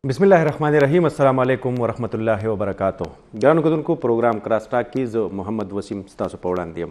بسم الله الرحمن الرحیم. السلام علیکم ورحمۃ اللہ وبرکاتہ. ګرانو کتونکو پروګرام کراس ټاک کې زه محمد وسیم ستاسو په وړاندې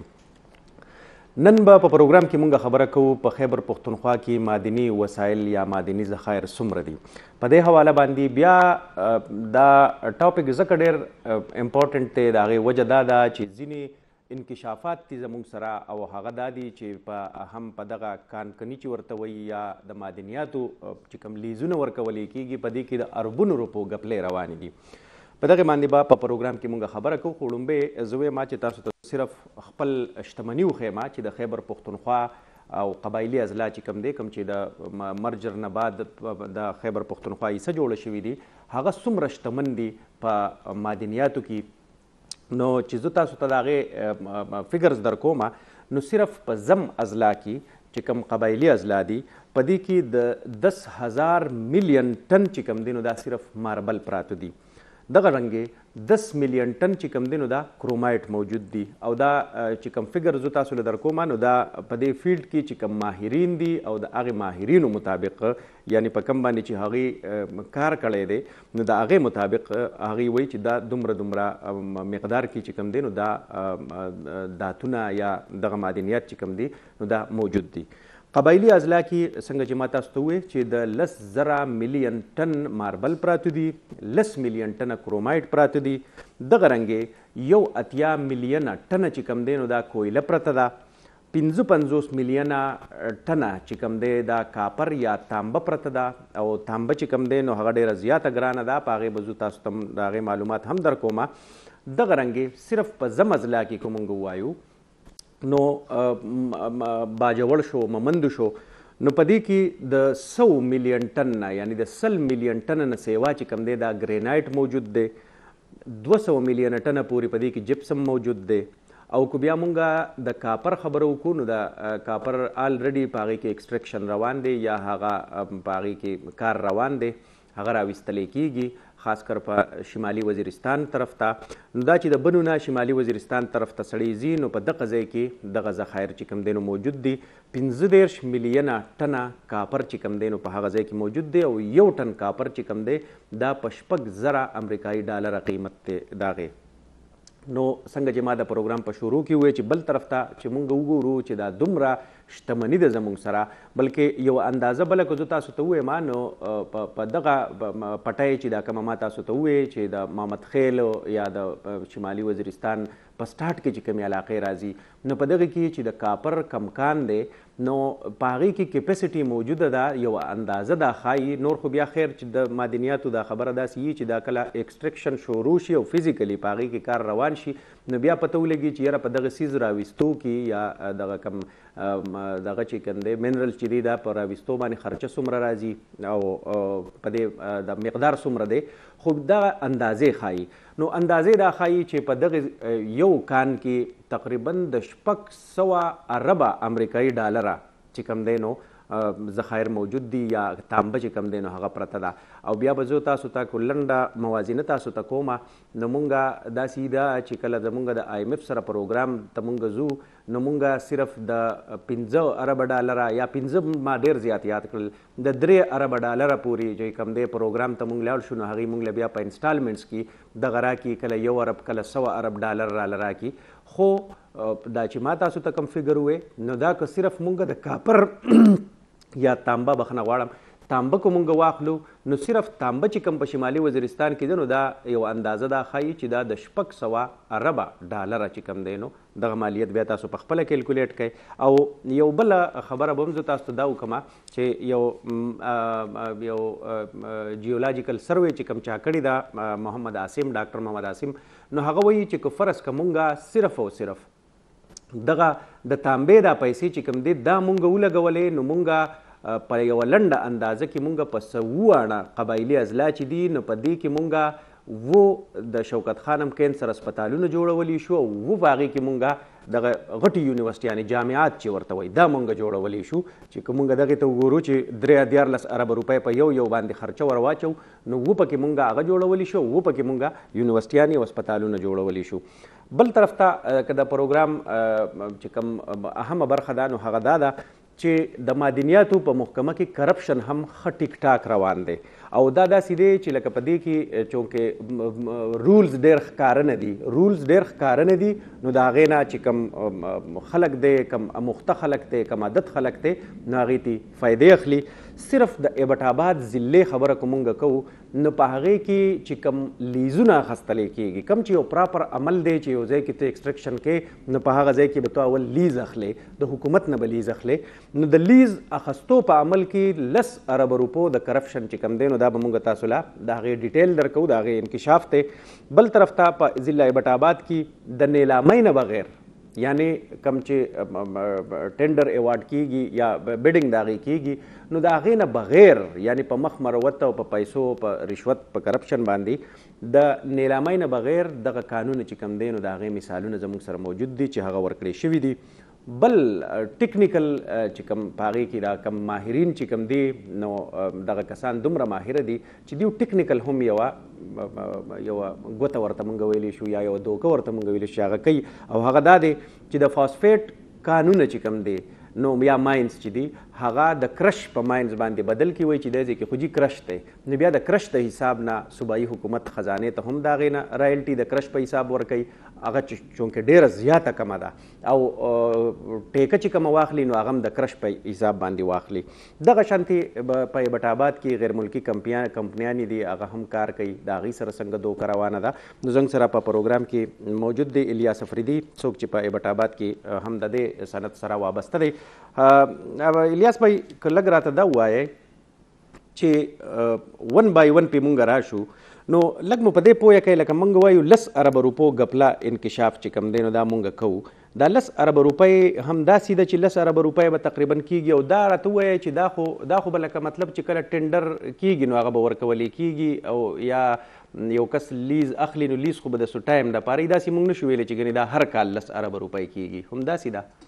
یم. نن به په پروګرام کې مونږ خبره کوو په خیبر پښتونخوا کې معدني وسایل یا معدني ذخایر څومره دي. په دې حواله باندې بیا دا ټاپک ځکه ډېر امپورټنټ دی. د هغې وجه دا ده چې ځینې انکشافات دي زموږ سره او هغه دا دي چې په هم په دغه کانکني چې ورته وایي یا د معدنیاتو چې کوم لیزونه ورکولی کېږي په دې کې د اربونو روپو ګپلې روانې دي. په دغې باندې به په پروګرام کې مونږ خبره کوو. خو لومبې زه وایم چې تاسو ته صرف خپل شتمني وښیم چې د خیبر پښتونخوا او قبایلي اضلاع چې کوم دی، کوم چې د مرجر نه بعد د خیبر پښتونخوا حصه جوړه شوي دي، هغه څومره شتمن دي په معدنیاتو کې. نو چې زه تاسو ته د هغې فګرز در کومه، نو صرف په زم اضلاع کې چې کوم قبایلي اضلاع دي، په دې کې د 10,000 ملیون ټن چې کوم دی نو دا صرف ماربل پراته دي. دغه رنګې 10 ملیون ټن چې کوم دی نو دا کرومایټ موجود دي. او دا چې کوم فګر زه تاسو له در کومه، نو دا په دې فیلډ کې چې کوم ماهرین دي او د هغې ماهرینو مطابق، یعنی په کوم باندې چې هغې کار کړی دی، نو د هغې مطابق هغې وایي چې دا دومره مقدار کې چې کوم دی نو دا داتونه یا دغه معدنیات چې کوم دي نو دا موجود دي. قبایلي اضلاع کې څنګه چې ما تاسو ته وویل چې د 10,000 ملیون ټن ماربل پراته دي، 10 ملیون ټنه کرومایټ پراته دي. دغه رنګې 80 ملیونه ټنه چې کوم دی نو دا کویله پرته ده، 55 ملیونه ټنه چې کوم دی دا کاپر یا تانبه پرته ده. او تانبه چې کوم دی نو هغه ډېره زیاته ګرانه ده، په هغې به زه تاسو ته د هغې معلومات هم در کومه. دغه رنګې صرف په زم اضلاع کې که مونږ ووایو نو باجوړ شو، ممند شو، نو په دې کې د 100 ملیون ټن نه، یعنی د 100 ملیون ټن نه سیوا چې کوم دی دا ګرینایټ موجود دی. 200 ملیون ټنه پورې په دې کې جپسم موجود دی. او که بیا مونږ د کاپر خبره وکړو، نو د کاپر آلریډي په هغې کې ایکسټریکشن روان دی یا هغه په هغې کې کار روان دی، هغه راویستلی کېږي خاص کر په شمالي وزیرستان طرف ته. نو دا چې د بنو نه شمالي وزیرستان طرف ته سړی ځي، نو په دغه ځای کې دغه ذخایر چې کوم دی نو موجود دي. 15 ملیونه ټنه کاپر چې کوم دی نو په هغه ځای کې موجود دی. او 1 ټن کاپر چې کوم دی دا په 6,000 امریکایي ډالره قیمت دی د هغې. نو څنګه چې ما د پروګرام په شروع کې وویل چې بل طرف ته چې مونږ وګورو چې دا دومره شتمني ده زموږ سره، بلکې یو اندازه بله که زه تاسو ته ووایم، نو په دغه پټۍ چې دا کومه ما تاسو ته وویل چې د محمد خیل یا د شمالي وزیرستان په سټارټ کې چې کومې علاقې راځي، نو په دغه کې چې د کاپر کمکان دی، نو په هغې کې کیپیسټي موجوده ده، یو اندازه دا ښایي. نور خو بیا خیر چې د معدنیاتو دا خبره داسې وي چې دا کله ایکسټریکشن شروع شي او فزیکلی په هغې کې کار روان شي، نو بیا پته ولګي چې یاره په دغه څیز راویستو کې یا دغه کم دغه چې کوم دی منرل چې دی دا په راویستو باندې خرچه څومره راځي او په دې د مقدار څومره دی. خو دغه اندازې ښایي. نو اندازې دا ښایي چې په دغه یو کان کې تقریبا د 600 اربه امریکایي ډالره چې کوم دی نو ذخایر موجود دي یا تانبه چې کوم دی نو هغه پرته ده. او بیا به زه تاسو ته لنډه موازنه تاسو ته کومه. نو مونږ داسې ده چې کله زمونږ د IMF سره پروګرام ته مونږ ځو، نو مونږ صرف د 15 اربه ډالره یا 15 ما ډېر زیات یاد کړل، د 3 اربه ډالره پورې چې کوم دی پروګرام ته مونږ لاړ شو، نو هغې مونږ له بیا په انسټالمنټس کې دغه راکړي، کله 1 ارب کله 100 ارب ډالر راله راکړي. خو دا چې ما تاسو ته کوم فګر وویل، نو دا که صرف مونږ د کاپر یا تانبه بخښنه غواړم تانبه که مونږ واخلو، نو صرف تانبه چې کوم په شمالي وزیرستان کې دی، نو دا یو اندازه دا ښایي چې دا د 600 اربه ډالره چې کوم دی نو دغه مالیت بیا تاسو په خپله کیلکولیټ کوئ. او یو بله خبره به هم زه تاسو ته دا وکړم چې یو جیولوجیکل سروې چې کوم چا کړې ده محمد عاصم، ډاکټر محمد عاصم، نو هغه وایي چې که فرض که مونږ صرف او صرف دغه د تانبې دا پیسې چې کوم دی دا مونږ ولګولې، نو مونږ په یوه لنډه اندازه کې مونږ په 100 قبایلي اضلاع چې دي، نو په دې کې مونږ د شوکت خانم کینسر اسپتالونه جوړولی شو، او په هغې کې مونږ دغه غټې یونیورسټیانې جامعات چې ورته وایي دا مونږ جوړولی شو، چې که مونږ دغې ته وګورو چې 13 اربه روپۍ په یو باندې خرچه ور واچو، نو پکې مونږ هغه جوړولی شو، پکې مونږ یونیورسټیانې او اسپتالونه جوړولی شو. بل طرف ته که د پروګرام چې کوم اهمه برخه ده، نو هغه دا ده چې د معدنیاتو په محکمه کې کرپشن هم ښه ټیک ټاک روان دی او دا داسې دی چې لکه په دې کې چونکې رولز ډېر ښکاره نه دي نو د هغې نه چې کم خلک دی کم اموخته خلک دی کم عادت خلک دی نو هغې ته فایدې اخلي. صرف د ایبټ آباد ضلعې خبره که مونږ کوو نو په هغې کې چې کم لیزونه اخیستلی کېږي کم چې یو پراپر عمل دی چې یو ځای کې ته ایکسټرکشن کې نو په هغه ځای کې به تو اول لیز اخلې د حکومت نه به لیز اخلې نو د لیز اخیستو په عمل کې 10 ارب روپو د کرپشن چې کم دی نو دا به مونږ تاسو له د هغې ډیټیل درکو د هغې انکشاف دی. بل طرف ته په ضلع ایبټ آباد کې د نیلامۍ نه بغیر یعنی کم چې ټینډر ایوارډ کیږي یا بیډینګ د هغې کیږي نو د هغې نه بغیر یعنی په مخ مروت او په پیسو په رشوت په کرپشن باندې د نیلامۍ نه بغیر دغه قانون چې کم دی نو د هغې مثالونه زموږ سره موجود دي چې هغه ورکړی شوي دي. بل ټیکنیکل چې کم په هغې کې دا کم ماهرین چې کم دي نو دغه کسان دومره ماهره دي چې دیو ټیکنیکل هم یوه ګوته ورته مونږ ویلی شو یا یوه دوکه ورته مونږ ویلی شو هغه کوي او هغه دا دی چې د فاسفیټ قانونه چې کم دی نو یا ماینز چې دي هغه د کرش په ماینز باندې بدل کی وای چې د ځای کې خو جي کرش دی نو بیا د کرش د حساب نه صوبایي حکومت خزانې ته هم د هغې نه رایلټي د کرش په حساب ورکوي هغه چونکې ډېره زیاته کمه ده او ټیکه چې کومه واخلي نو هغه هم د کرش په حساب باندې واخلي. دغه شانتې په ایبټ آباد کې غیر ملکي کمپنیانې دي هغه هم کار کوي د هغې سره څنګه دوکه روانه ده نو زموږ سره په پروګرام کې موجود دی الیاس افریدي څوک چې په ایبټ آباد کې هم د دې صنعت سره وابسته دی. الیاس بھائی که لږ راته دا ووایئ چې 1 by 1 پې مونږ راشو نو لږ مو په دې پوهه کوئ لکه مونږ وایو 10 ارب روپو ګپله انکشاف چې کوم دی نو دا مونږ کوو دا 10 ارب روپۍ هم داسې ده چې 10 ارب روپۍ به تقریبا کیږي او دا راته ووایئ چې دا خو به لکه مطلب چې کله ټینډر کیږي نو هغه به ورکولی کیږي او یا یو کس لیز اخلي نو لیز خو به د سو ټایم دپاره داسې مونږ نشو ویلی چې ګنې دا هر کال 10 ارب روپۍ کیږي هم داسې ده.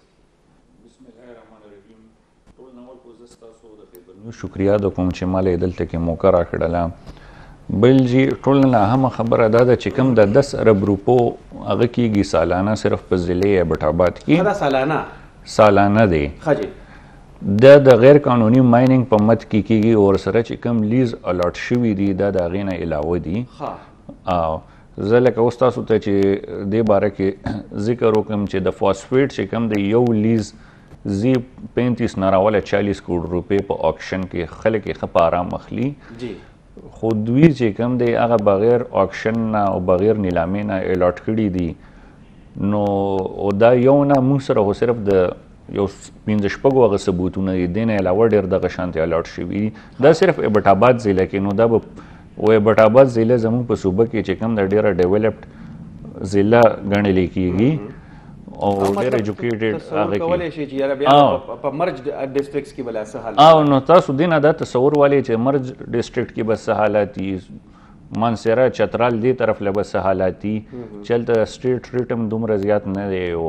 شکریه د کوم چې مالی دلته کې موقع راکړله. بل جی ټول نه اهمه خبره دا ده چې کوم د 10 ارب روپو هغه کېږي سالانه صرف په ضلع ایبټ آباد کې دا سالانه دی د غیر قانوني مایننګ په مد کې کېږي او ورسره چې کوم لیز الاټ شوي دي دا د هغې نه علاوه دي. زه لکه اوس تاسو ته چې دې باره کې ذکر وکړم چې د فاسفیټ چې کوم د یو لیز زی 35 نه راوله 40 کروڑ روپۍ په آکشن کې خلک یې ښه په آرام اخلي خو دوی چې کوم دی هغه بغیر آکشن نه او بغیر نیلامۍ نه الاټ کړي دي نو دا یو نه موږ سره خو صرف د یو 15 هغه ثبوتونه دي دې نه علاوه ډېر دغه شانتې الاټ شوي دا صرف ایبټ آباد ضلع کې نو دا به ایبټ آباد ضلع زموږ په صوبه کې چې کوم د ډېره ډیولپډ ضلع ګڼلی کېږي او ډېر ایجوکیټډ هغه کولی شي چې یاره بیا په مرج ډسټرکټس کې بلا څه حالات نو تاسو دې نه دا تصور والی چې مرج ډسټرکټ کې به څه حالات دي مانسیرا چترال دې طرف له به څه حالات دي چلته سټریټ ریټ هم دومره زیات نه دی او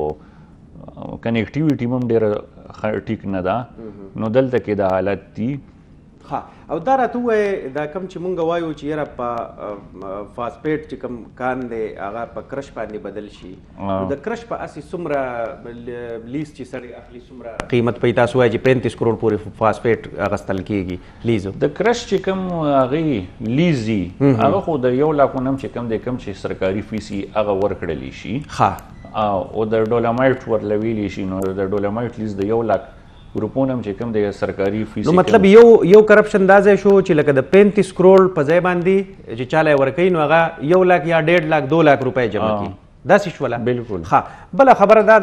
کنیکټیویټي هم ډېره ټیک نه ده نو دلته کې دا حالات دي. او دا راته ووایې دا کوم چې مونږ وایو چې یاره په فاسفیټ چې کوم کان دی هغه په کرش باندې بدل شي نو د کرش په اسې څومره لیز چې سړی اخلي څومره قیمت پې تاسو وایي چې 35 کروڑ پورې فاسفیټ اخیستل کېږي لیزو د کرش چې کوم هغې لیز دي هغه خو د 1 لاکھ نه هم چې کوم دی کوم چې سرکاري فیس یې هغه ورکړلی شي او د ډولامایټ ورلویلی شي نو د ډولامایټ لیز د 1 لاکھ روپونه هم چې کوم دی سرکاري فیس نو مطلب یو کرپشن دا ځای شو چې لکه د 35 کروڑ په ځای باندې چې چاله یې ورکوي نو هغه 1 لاکھ یا 1.5 لاکھ 2 لاکھ روپۍ جمع کړي داسې شوله بالکل. بله خبره دا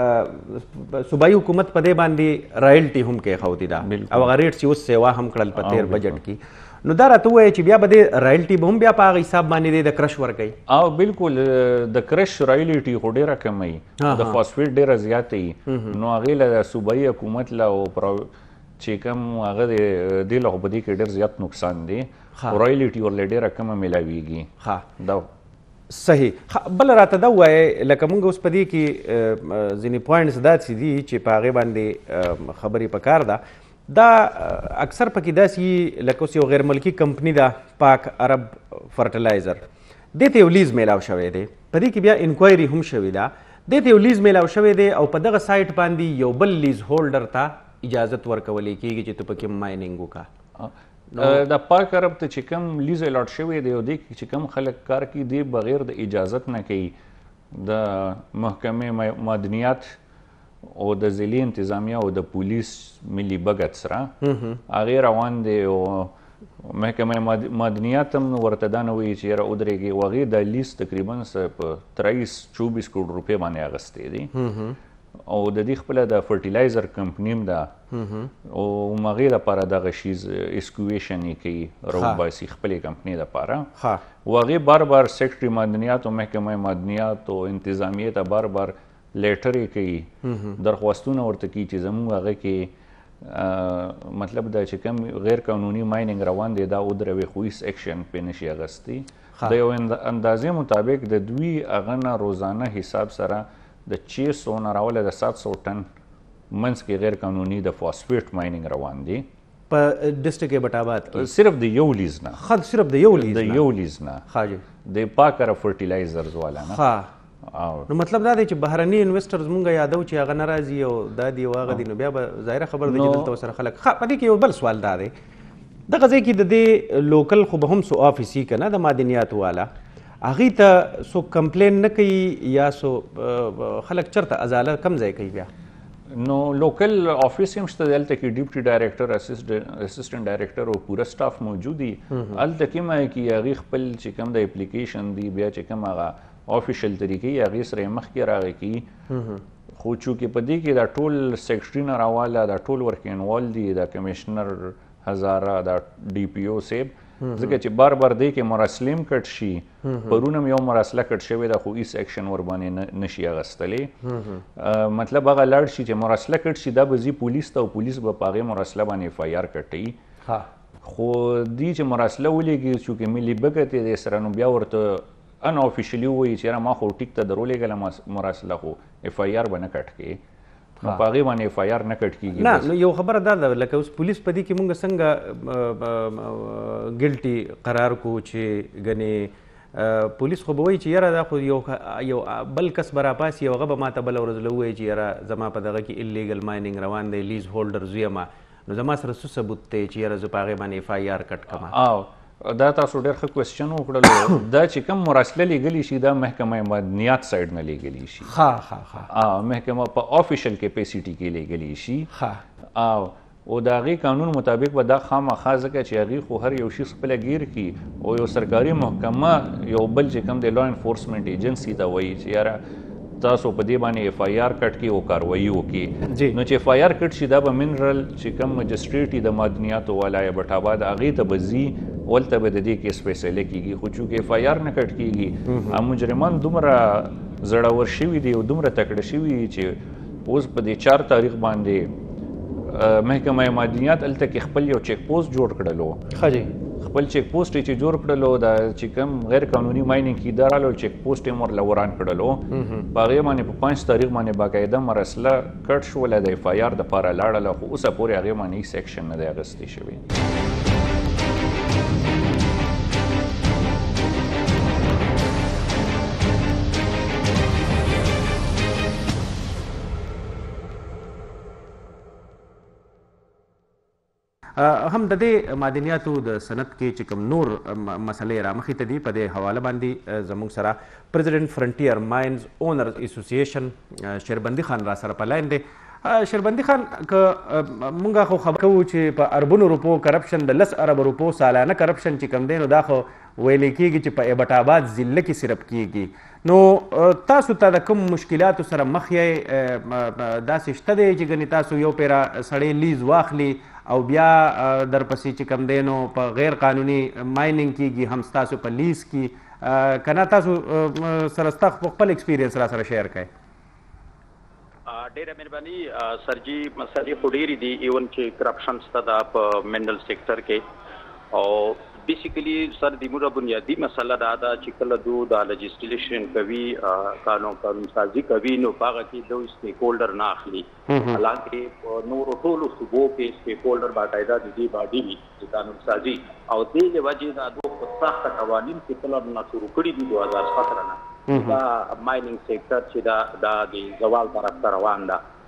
ده صوبایي حکومت په دې باندې رایلټي هم کېښودې ده او هغه ریټس یې اوس سیوا هم کړل په تیر بجټ کې نو دا راته ووایه چې بیا به دې رایلټي به هم بیا په هغه حساب باندې دی د کرش ورکوي او بالکل د کرش رایلټي خو ډېره کمه وي د فاسفیټ ډېره زیاته وي نو هغې له صوبایي حکومت له او چې کوم هغه دی دې له خو په دې کې ډېر زیات نقصان دی رایلټي ورله ډېره کمه میلاویږي دا صحیح. بله راته دا ووایې لکه مونږ اوس په دې کې ځینې پوینټس داسې دي چې په هغې باندې خبرې پکار ده دا اکثر پکې داسې لکه اوس یو غیر ملکي کمپني ده پاک عرب فرټیلایزر دې ته یو لیز میلاو شوی دی په دې کې بیا انکوایري هم شوې ده دې ته یو لیز میلاو شوی دی او په دغه سایټ باندې یو بل لیز هولډر ته اجازت ورکولی کیږي چې ته پکې مایننګ د وکړه. پاک عرب ته چې کوم لیز الاټ شوی دی او دی چې کوم خلک کار کوي دی بغیر د اجازت نه کوي د محکمې معدنیات او د ضلعي انتظامیه او د پولیس ملي بګت سره هغې روان دی او محکمه معدنیات هم ورته دا نه وایي چې یاره ودرېږي او هغې دا لیز تقریبا په 23-24 کروڑ روپۍ باندې اخیستی دی او د دې خپله د فرټیلایزر کمپني هم ده او هغې دپاره دغه شیز اسکویشن یې کوي راوباسي خپلې کمپنۍ دپاره او هغې بار بار سیکرټري معدنیات او محکمه معدنیات او انتظامیې ته بار بار لیټر یې کوي درخواستونه ورته کوي چې زموږ هغه کې مطلب دا چې کوم غیر قانوني مایننګ روان دی دا ودروي خو هیڅ اکشن پې نشي اخیستی. د یو اندازې مطابق د دوی هغه نه روزانه حساب سره د 600 نه راوله د 700 ټن منځ کې غیر قانوني د فاسفیټ مایننګ روان دی په ډسټرکټ ایبټ آباد کې. صرف د یو لیز نه صرف د یو لیز نه د پاک عرب فرټیلایزرز والا نه. نو مطلب دا دی چې بهرني انویسټرز مونږ یادو چې هغه نه راځي او دا دی او هغه دی نو بیا به ظاهره خبر دی چې دلته ورسره خلک په دې کې یو بل سوال دا دی دغه ځای کې د دې لوکل خو به هم سو آفیسي که نه د معدنیاتو والا هغې ته څوک کمپلین نه کوي یا سو خلک چېرته ازاله کم ځای کوي بیا؟ نو لوکل آفیس هم شته دلته کې ډیپټي ډایرکټر اسسټنټ ډایرکټر او پوره سټاف موجود دي. هلته کې ما کې هغې خپل چې کوم د اپلیکیشن دی بیا چې کوم هغه آفیشل طریقې هغې سره یې مخکې راغی کوي خو چونکې په دې کې دا ټول سیکرټري نه راواله دا ټول ورکې انوال دي دا کمیشنر هزاره دا ډي پی او صاحب ځکه چې بار بار دی کې مراسلې هم کټ شي پرون هم یو مراسله کټ شوې ده خو هیڅ اکشن ورباندې نشي اخیستلی. مطلب هغه لاړ شي چې مراسله کټ شي دا به ځي پولیس ته او پولیس به په هغې مراسله باندې اف آی آر کټوي خو دی چې مراسله ولیږي چونکې ملي بګت یې دی سره نو بیا ورته ان افیشلی وایي چې یاره ما خو ټیک ته درولېږله مراسله خو اف آی آر به نه کټ کړي نو په هغې باندې اف آی آر نه کټ کېږي. نه نو یو خبره دا ده لکه اوس پولیس په دې کې مونږ څنګه ګلټي قرار کو چې ګنې پولیس خو به وایي چې یاره دا خو یو بل کس به راپاسي او هغه به ما ته بله ورځ له ووایي چې یاره زما په دغه کې اللیګل مایننګ روان دی لیز هولډر زه یم نو زما سره څه ثبوت دی چې یاره زه په هغې باندې اف آی آر کټ کړم؟ دا تاسو ډېر ښه کوېسچن وکړلو دا چې کوم مراسله لیږلی شي دا محکمه معدنیات سایډ نه لیږلی شي محکمه په آفیشل کیپیسیټي کې لیږلی شي او د هغې قانون مطابق به دا خامخا ځکه چې هغې خو هر یو شي خپله گیر کړي او یو سرکاري محکمه یو بل چې کوم د لا انفورسمنټ ایجنسي ته وایي چې یاره تاسو په دې باندې اف آی آر کټ کړي او کاروایي وکړي نو چې اف آی آر کټ شي دا به منرل چې کوم مجسټریټ د معدنیاتو والا ایبټ آباد هغې ته به ځي ولته به د دې کیس فیصله کېږي خو چونکې اف آی آر نه کټ کېږي مجرمان دومره زړور شوي دي او دومره تکړه شوي چې اوس په دې 4 تاریخ باندې محکمه معدنیات هلته کې خپل یو چیک پوسټ جوړ کړلو خپل چیک پوسټ چې جوړ کړلو دا چې کوم غیر قانوني مایننګ کې دا رالو چیک پوسټ یې ورله وران کړلو په هغې باندې په 5 تاریخ باندې باقاعده مراسله کټ شوله د اف آی آر دپاره لاړله خو اوسه پورې هغې باندې هېڅ اکشن نه دی اخیستی شوی. هم د دې معدنیاتو د صنعت کې چې کوم نور مسلې رامخې ته دي په دې حواله باندې زموږ سره پریزیډنټ فرنټیر ماینز اونرز اسوسییشن شیربندي خان را سره په لاین دی. شیربندي خان که مونږ خو خبر کوو چې په اربونو روپو کرپشن د 10 ارب روپو سالانه کرپشن چې کوم دی نو دا خو ویلی کېږي چې په ایبټ آباد ضلع کې صرف کېږي نو تاسو ته د کوم مشکلاتو سره مخ یې داسې شته دی چې ګنې تاسو یو پیره سړی لیز واخلي او بیا درپسې چې کوم دی نو په غیر قانوني مایننګ کېږي هم ستاسو په لیز کې که نه تاسو سره ستا خپل ایکسپیرینس را سره شیر کړئ؟ ډېره مهرباني سرجي مسلې خو ډېرې دي ایون چې کرپشن شته دا په منرل سیکټر کې او بیسیکلی سر دیموره بنیادی مسله دا ده چې کله دو د لیجسلیشن کوي قانون سازي کوي نو هغه کې دو سټیک هولډر نه اخلي حالانکه نورو ټولو صوبو کې سټیک هولډر باقاعده د دې باډي وي چې قانون سازي او دې له وجې دا دو په سخت قوانین کې کله نه شروع کړي دي 2017 نه دا مایننګ سیکټر چې دا د زوال طرف ته روان ده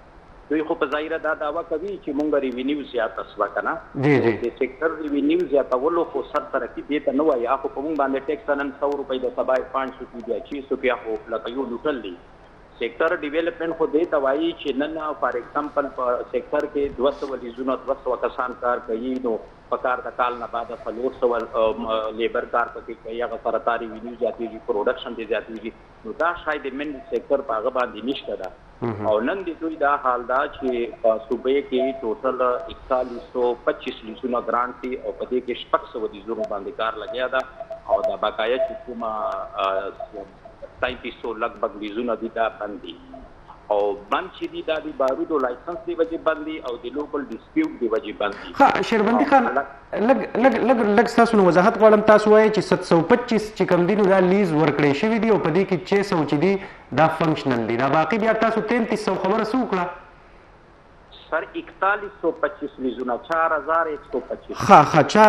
دوی خو په ظاهره دا دعوه کوي چې مونږ ریوینیو زیاته شوه که نه جی جی د سیکټر ریوینیو زیاتولو خو سر ترقي دې ته نه وایي خو په مونږ باندې ټیکس نن 100 روپۍ د سبا 500 بیا 600 روپیا خو لکه یو لوټل دی سیکټر ډیولپمنٹ خو دې ته وایي چې نن فار ایگزامپل په سیکټر کې 200 لیزونه 200 کسان کار کوي نو په کار د کال نه بعد 400 لیبر کار پکې کوي هغه سره تاری ویني زیاتېږي پروډکشن دې زیاتېږي نو دا شاید من سیکټر په هغه باندې نشته ده او نن د دوی دا حال دا چې په صوبې کې ټوټل 4125 لیزونه ګرانټ دي او په دې کې 600 لیزونه باندې کار لګیا ده او دا بقایا چې کومه 3500 لګبګ لیزونه دي دا بندي او بند چې دي دا د بارودو لایسنس دی وجه بندي او د لوکل ډیسپیوټ دی وجه بندي ها شیربندي خان لګ تاسو نو وضاحت غواړم تاسو وایي چې 725 چې کم دي نو دا لیز ورکړی شوی دی او په دې کې 600 چې دي دا فنکشنل دي دا باقي بیا تاسو 3300 خبره څه وکړه سر 4125 لیزونه 4125 ها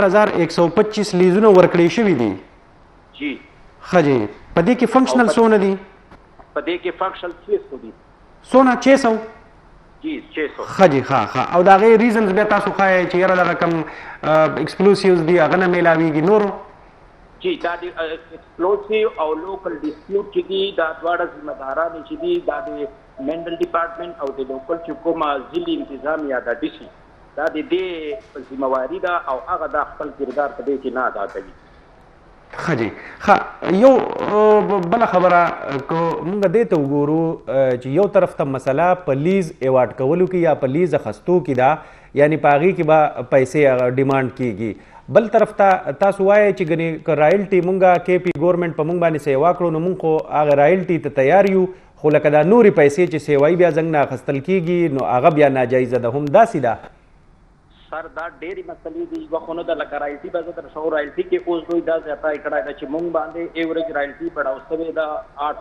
4125 لیزونه ورکړی شوی دي جی ها جی په دې کې فنکشنل څونه دي په دې کې فنکشنل 600 دي څونه 600 جی 600 ها جی ها او دا غي ریزنز بیا تاسو خای چې یاره دا کم ایکسپلوسیوز دي هغه نه ملاویږي نورو جی دا د ایکسپلوسیو او لوکل ډیسپیوټ چې دي دا دواړه ذمہ داران چې دي دا د منډل ډپارټمنټ او د لوکل چې کومه ضلعي انتظامیه دا ډي سي دا د دې ذمہ واری ده او هغه د خپل کردار په دې کې نه ادا کوي خجی یو بل خبره کو مونږ دې ته وګورو چې یو طرف ته مسله په لیز ایوارډ کولو کې یا په لیز اخستو کې دا یعنی پاغي کې به پیسې ډیمانډ کیږي بل طرف ته تاسو وایي چې ګنې رایلټي مونږه کې پی ګورنمنت په مونږ باندې سیوا کړو نو مونږ خو هغه رایلټي ته تیار یو خو لکه دا نوري پیسې چې سیوای بیا څنګه نه اخستل کیږي نو هغه بیا ناجایزه ده هم داسې ده سر دا ډېری مسلې دي وخونه د لکه رایلټي به تر شو رایلټي کې اوس دوی دا زیاته کړه دا چې مونږ باندې ایوریج رایلټي بڑاو سوي دا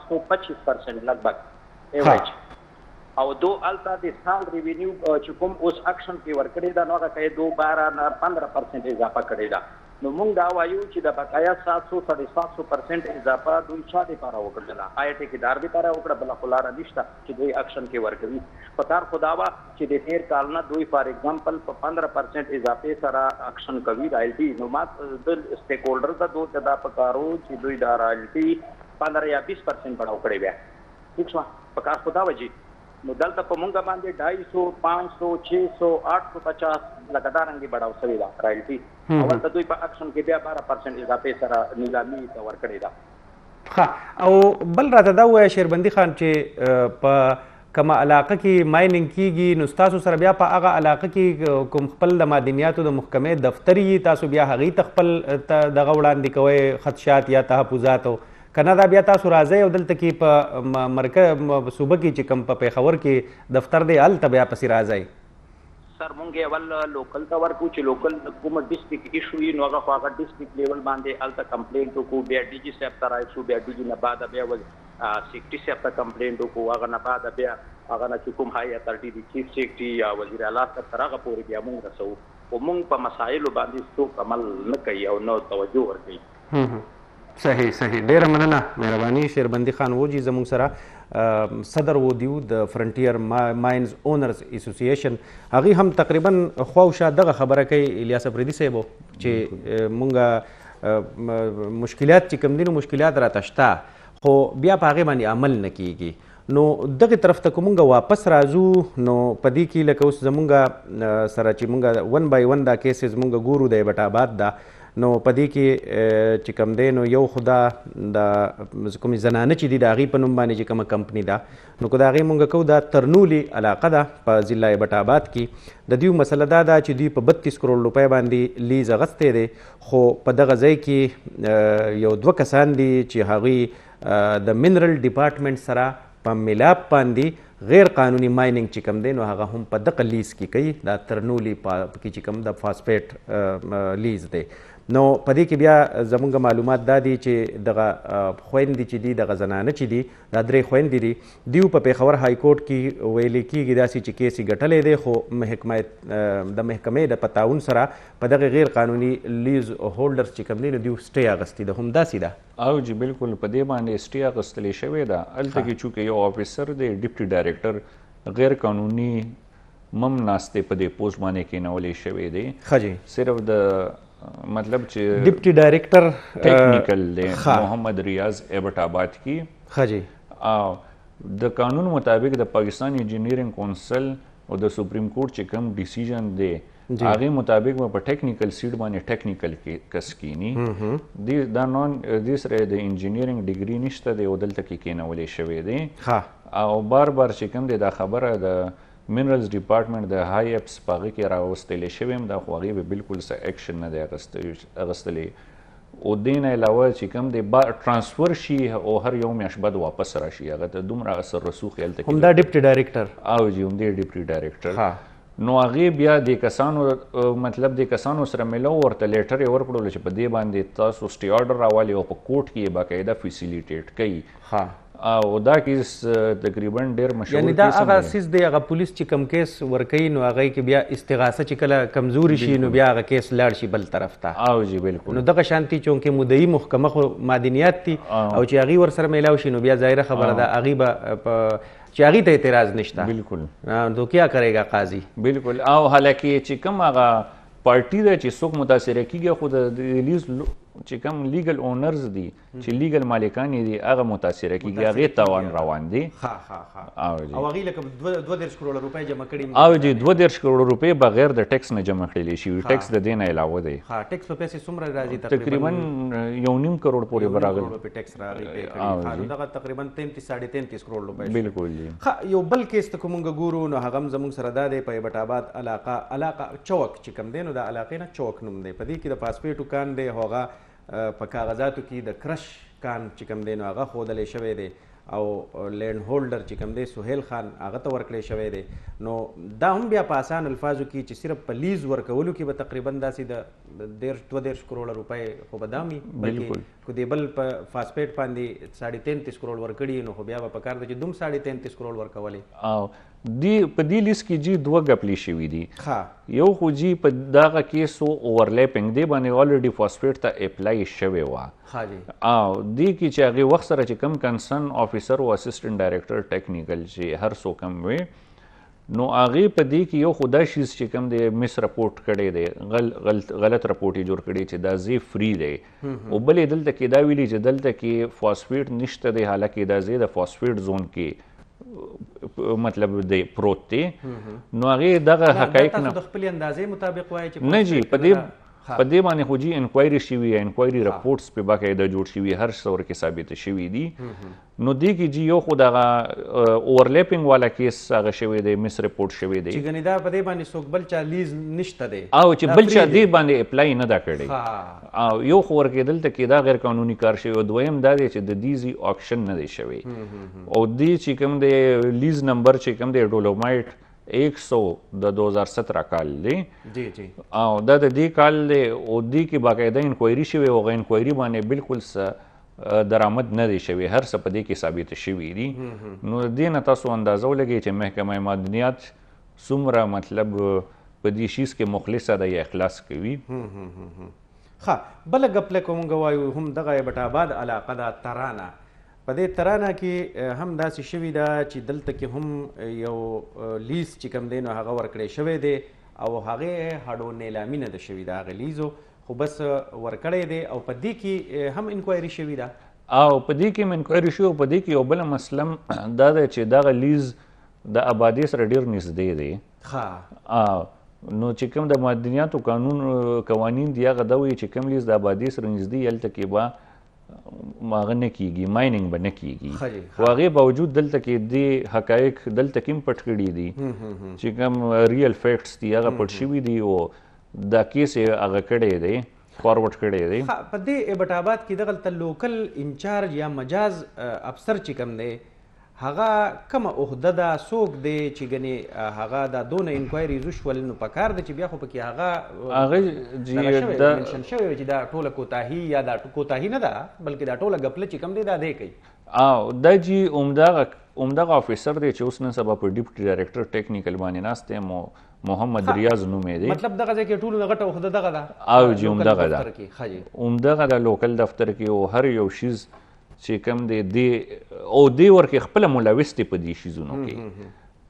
825% لګبګ ایوریج او دو التا د سال ریوینیو چې کوم اوس اکشن کې ورکړی دا نو هغه کې 12-15% اضافه کړی دا نو مونږ دا وایو چې د بقایا 700-700% اضافه دوی چا دې لپاره وکړل آی ټیکدار دې لپاره وکړه بل خلاره نشته چې دوی اکشن کې ورکوي پکار خداوا چې د تیر کال نه دوی فار ایگزامپل په 15% اضافه سره اکشن کوي رایلټي نو ما د سټیک هولډر دا دوه دا پکارو چې دوی دا رایلټي 15 یا 20% بڑاو کړی بیا ٹھیک شو پکار خداوا جی نو دلته په مونږ باندې 250 500 600 850 لګدارنګي بڑاو سوي دا رایلټي اول ته دوی په اکشن کې بیا 12% اضافه سره نیلامي ته ورکړی دا ها او بل راته دا وایي شیربندي خان چې په کومه علاقه کې مایننګ کیږي نو تاسو سره بیا په هغه علاقه کې کوم خپل د معدنیاتو د محکمې دفتري تاسو بیا هغه تخپل دغه وړاندې کوي خدشات یا تحفظات کنه دا بیا تاسو راځي او دلته کې په مرکز صوبه کې چې کم په پیښور کې دفتر دی هلته بیا پسې راځي سر مونږ اول لوکل ته ورکو چې لوکل کومه ډیسټریکټ ایشو نو هغه ډیسټریکټ لیول باندې الته کمپلینټ وکړو بیا ډي جی صاحب ته راځو بیا ډي جی نه بعد بیا سیکټري صاحب ته کمپلینټ وکړو هغه نه بعد بیا هغه نه چې کوم هاي اتھارټي دی چیف سیکټري یا وزیر اعلی ته هغه پورې بیا مونږ رسو او مونږ په مسایلو باندې څوک عمل نه کوي او نو توجه ورکوي صحیح ډیره مننه مهرباني شیربندي خان وجي زموږ سره صدر و دیو د فرنټیر ماینز اونرز اسوسییشن هغه هم تقریبا خواوشا دغه خبره کوي الیاس افریدي صاحب چې مونږه مشکلات چې کم دي نو مشکلات راتشتا خو بیا په هغه باندې عمل نه کیږي نو دغه طرف ته کومه واپس راځو نو پدې کې لکه اوس زمونږه سره چې مونږه 1 by 1 دا کیسز مونږه ګورو د بټا آباد دا نو پدې کې چې کم دی نو یو خدا د کومې زنانه چې دي د هغې په نوم باندې چې کومه کمپني ده نو که د هغې مونږ کوو دا ترنولي علاقه ده په ضلع بټا آباد کې د دوی مسله دا ده چې دوی په 32 کروڑ روپۍ باندې لیز اغستی دی خو په دغه ځای کې یو 2 کسان دي چې هغوی د منرل ډپارټمنټ سره په ملاب باندې غیر قانوني مایننګ چې کم دی نو هغه هم په دغه لیز کې کوي دا ترنولي کې چې کم د فاسفیټ لیز دی نو په دې کې بیا زموږ معلومات دا دي چې دغه خویندې چې دي دغه زنانه چې دي دا 3 خویندې دي دیو په پیښور های کورټ کې ویلې کېږي داسې چې کیس یې ګټلی دی خو د محکمې د پتاون سره په دغه غیر قانوني لیز هولډرز چې کوم دي نو دیو سټې اغستې ده هم داسې ده او جی بالکل په دې باندې سټې اغستلې شوې ده هلته کې چونکې یو افیسر دی ډپټي ډایرکټر غیر قانوني مم ناستې په دې پوسټ باندې کېنولې شوی دی. ښه جی. صرف د مطلب چې ډیپټي ډایریکټر ټیکنیکل دی محمد ریاض ایبټ آباد کی. ښه جی. د قانون مطابق د پاکستان انجینیرینګ کونسل او د سپریم کورټ چې کوم ډیسیژن دی هغې مطابق به په ټیکنیکل سیټ باندې ټیکنیکل کس کینی. دې سره د انجینیرینګ ډیګري نشته دی او دلته کې کېنولی شوی دی. او بار چې کوم دی دا خبره د منرلز ډپارټمنټ د های اپس په هغه کې راوستلی شوی یم دا خو هغې به بلکل څه ایکشن نه دی اخیستلی. او دې نه علاوه چې کوم دی ټرانسفر شي او هر یو میاشت بعد واپس راشي هغه ته دومره اثر رسوخ هلته کې همدا ډیپټي ډایریکټر او جی همدې ډیپټي ډایریکټر. نو هغې بیا د کسانو مطلب د کسانو سره میلو ورته لیټر یې ورکړلو چې په دې باندې تاسو سټې آرډر راولئ او په کوټ کې یې باقاعده فیسیلیټیټ کوي. او دا کیس تقریبا ډېر مشهور یعنی دا هغه سیز دی هغه پولیس چې کم کیس ورکوي نو هغې کې بیا استغاثه چې کله کمزوري شي نو بیا هغه کیس لاړ شي بل طرف ته. او جی بالکل. نو دغه شانتي چونکې مدعي محکمه خو معدنیات دي او چې هغې ورسره میلاو شي نو بیا ظاهره خبره ده هغې به چې هغې ته اعتراض نشته. بالکل. تو کیا کرے گا قاضي. بالکل. او حالانکه چې کوم هغه پارټي ده چې څوک متاثره کیږي خو د لیز چې کوم لیګل اونرز دي چې لیګل مالکان دي هغه متاثره کیږي هغې تاوان روان دي. او هغې لکه 22 کروڑ روپۍ جمع کړي. او جی 22 کروڑ روپۍ بغیر د ټیکس نه جمع کړلی شي. ټیکس د دې نه علاوه دی. ټیکس په پیسې څومره راځي؟ تقریبا 1.5 کروڑ پورې به راغلی ټیکس راغلی. دغه تقریبا 33 کروڑ روپۍ. بالکل جی. یو بل کیس ته که مونږ ګورو نو هغه هم زموږ سره دا دی په ایبټ آباد علاقه چوک چې کوم دی نو د علاقې نه چوک نوم دی. په دې کې د پاسپورټو کان دی هغه په کاغذاتو کې د کرش کان چې کوم دی نو هغه ښودلی شوی دی او لینډ هولډر چې کوم دی سهیل خان هغه ته ورکړی شوی دی. نو دا هم بیا په آسان الفاظو کې چې صرف په لیز ورکولو کې به تقریبا داسې د 22 کروڑ روپۍ خو به دا وي بلکې خو دې بل په فاسپیټ باندې 33.5 کروڑ ورکړي نو خو بیا به پکار ده چې دوم 33.5 کروڑ ورکولی. او په دې لیست کې جی دوه ګپلې شوي دي. یو خو جی په دغه کیسو اوورلیپنګ دی باندې الریډي فاسپیټ ته اپلای شوی وه. او دې کې چې هغې وخت سره چې کوم کنسرن افیسر او اسسټنټ ډایرکټر ټیکنیکل چې هر څوک هم وي نو هغې په دې کې یو خو دا شیز چې کوم دی مس رپورټ کړی دی غلط رپورټ یې جوړ کړی چې دا ځای فری دی. او بل یې دلته کې دا ویلي چې دلته کې فاسفیټ نشته دی حالانکې دا ځای د فاسفیټ زون کې مطلب دی پروت دی. نو هغې دغه حقایق نه د خپلې اندازې مطابق وایي چې نه جی په دې باندې خو جی انکوایري شوي انکوایري رپورټس په باقاعده جوړ شوي هر څه ورکې ثابته شوي دي. نو دې کې جی یو خو دغه اوورلیپنګ والا کیس هغه شوی دی مس رپورټ شوی دی چې ګنې دا په دې باندې څوک بل چا لیز نشته دی او چې بل چا دې باندې اپلای نه دا کړی. او یو خو ورکې دلته کې دا غیر قانوني کار شوی او دویم دا دی چې د دې آکشن نه دی شوی. او دې چې کوم دی لیز نمبر چې کوم دی ډولومایټ 100 د 2017 کال دی. او دا د دې کال دی او دې کې باقاعده انکوایري شوې او هغه انکوایري باندې بالکل څه درآمد نه دی شوی هر څه په دې کې ثابته شوي دي. نو دې نه تاسو اندازه ولګئ چې محکمه معدنیات څومره مطلب په دې شیز کې مخلصه ده یا اخلاص کوي. ښه بله ګپ لکه مونږ وایو هم دغه ایبټ آباد علاقه ده ترانه. په دې ترانه کې هم داسې شوي ده چې دلته کې هم یو لیز چې کوم دی نو هغه ورکړی شوی دی او هغې هډو نیلامي نه ده شوي د هغه لیزو خو بس ورکړی دی او په دې کې هم انکوایري شوي ده. او په دې کې هم انکوایري شوي او په دې کې یو بله مسله دا ده چې دغه لیز د آبادۍ سره ډېر نږدې دی. نو چې کوم د معدنیاتو قوانین دي هغه دا وایي چې کوم لیز د آبادۍ سره نږدې هلته کې به هغه نه کېږي مایننګ به نه کېږي. خو هغې باوجود دلته کې دې حقایق دلته کې هم پټ کړي دي چې کوم ریل فیکټس دي هغه پټ شوي دي او دا کیس یې هغه کړی دی فارورډ کړی دی. په دې ایبټ آباد کې دغلته لوکل انچارج یا مجاز افسر چې کوم دی هغه کومه عهده ده څوک دی چې ګنې هغه دا دونه انکوایریز وشول نو پکار ده چې بیا خو پکې هغه منشن شوی چې دا ټوله کوتاهي یا دا کوتاهي نه ده بلکې دا ټوله ګپله چې کوم دی دا دی کوي. او دا جی عمدغه افیسر دی چې اوس نن سبا په ډیپټي ډایرکټر ټیکنیکل باندې ناست دی محمد ریاض نوم یې دی. مطلب دغه ځای کې ټولو غټه عهده دغه ده او جی عمدغه ده لوکل دفتر کې او هر یو شیز چې کوم دی او دې ورکې خپله ملوث دی په دې شیزونو کې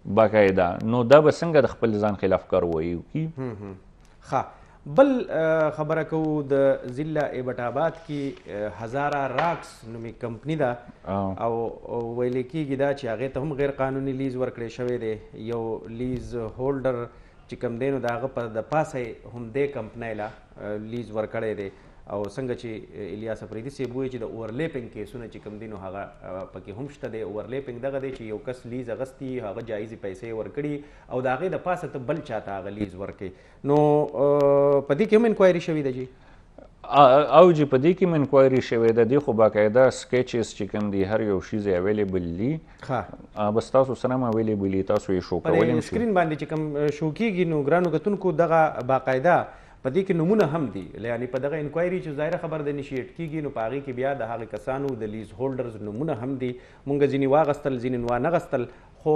باقاعده نو دا به څنګه د خپل ځان خلاف کار وایو کی ښه بل خبره کوو د ضلع ایبټ آباد کې هزاره راکس نومي کمپني ده او ویل کېږي دا چې هغې ته هم غیر قانوني لیز ورکړی شوی دی یو لیز هولډر چې کوم دی نو د هغه په د پاسه یې همدې کمپنۍ له لیز ورکړی دی او څنګه چې الیاس افریدي صاحب وایي چې د اوورلیپنګ کیسونه چې کوم دي نو هغه پکې هم شته دی اوورلیپنګ دغه دی چې یو کس لیز اغستی هغه جایزې پیسې ورکړي او د هغې د پاسه ته بل چاته هغه لیز ورکړي نو په دې کې هم انکوایري شوې ده جی او چې په دې کې هم انکوایري شوې ده دی خو باقاعده سکیچز چې کوم دي هر یو شیز اویلیبل دي بس تاسو سره هم اویلیبل دي تاسو یې شو کولی په سکرین باندې چې کوم شو کېږي نو ګرانو کتونکو دغه باقاعده په دې کې نمونه هم دي یعنې په دغه انکوایري چې ظاهره خبر د انیشیټ کېږي نو په هغې کې بیا د هغې کسانو د لیز هولډرز نمونه هم دي مونږ ځینې واغستل ځینې وانغستل خو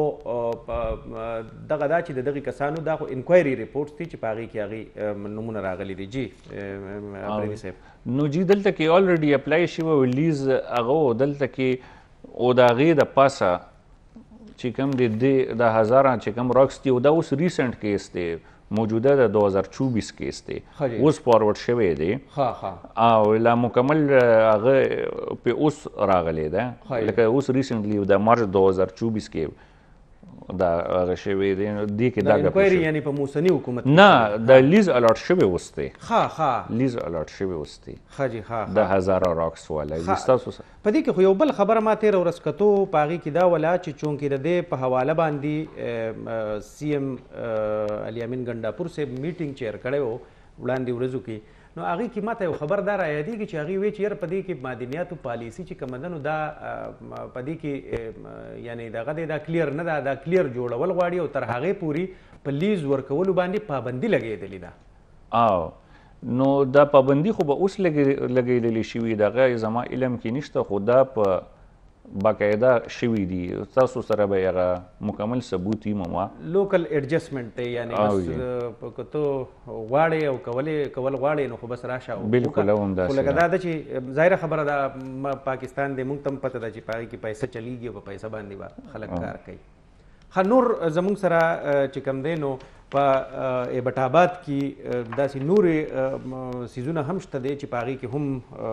دغه دا چې د دغې کسانو دا خو انکوایري ریپورټس دي چې په هغې کې هغې نمونه راغلي دي جی افریدي صاحب نو جی دلته کې الریډي اپلای شوی لیز هغه دلته کې او د هغې د پاسه چې کوم دی د هزاره چې کوم راکس دي او دا اوس ریسنټ کیس دی موجوده د 2024 کیس دی اوس فارورډ شوی دی او لا مکمل هغه په اوس راغلی ده لکه اوس ریسنټلی د مارچ 2024 کې دا هغه شوی دی دی کې دا انکوایري یعنی په موسنی حکومت نه د لیز الاټ شوی اوس دی لیز الاټ شوی اوس دی جی د هزاره راکس والا تاسو په دې کې خو یو بل خبره ما تېره ورځ کتو په هغې کې دا ولا چې چونکې د دې په حواله باندې سی ایم علي امین ګنډاپور صاحب میټینګ چیر کړی و وړاندې ورځو کې نو هغې کې ماته یو خبر دا رایادېږي چې هغې وایي چې یاره په دې کې معدنیاتو پالیسي چې کومه ده نو دا په دې کې یعنې دغه دی دا کلیر نه ده دا کلیر جوړول غواړي او تر هغې پورې په لیز ورکولو باندې پابندي لګېدلې ده او نو دا پابندي خو به اوس لګېدلې شوي دغه زما علم کې نشته خو دا په باقاعده شوي دي تاسو سره به هغه مکمل ثبوت وي مما لوکل ایډجسټمنټ دی یعنې بس که ته غواړې او کول غواړې نو خو بس راشه بالکل هم خو لکه دا ده چې ظاهره خبره ده پاکستان دی موږ ته هم پته ده چې په هغې کې پیسه چلیږي او په پیسه باندې به خلک کار کوي ښه نور زموږ سره چې کوم دی نو په ایبټ آباد کې داسې نورې څیزونه هم شته دی چې په هغې کې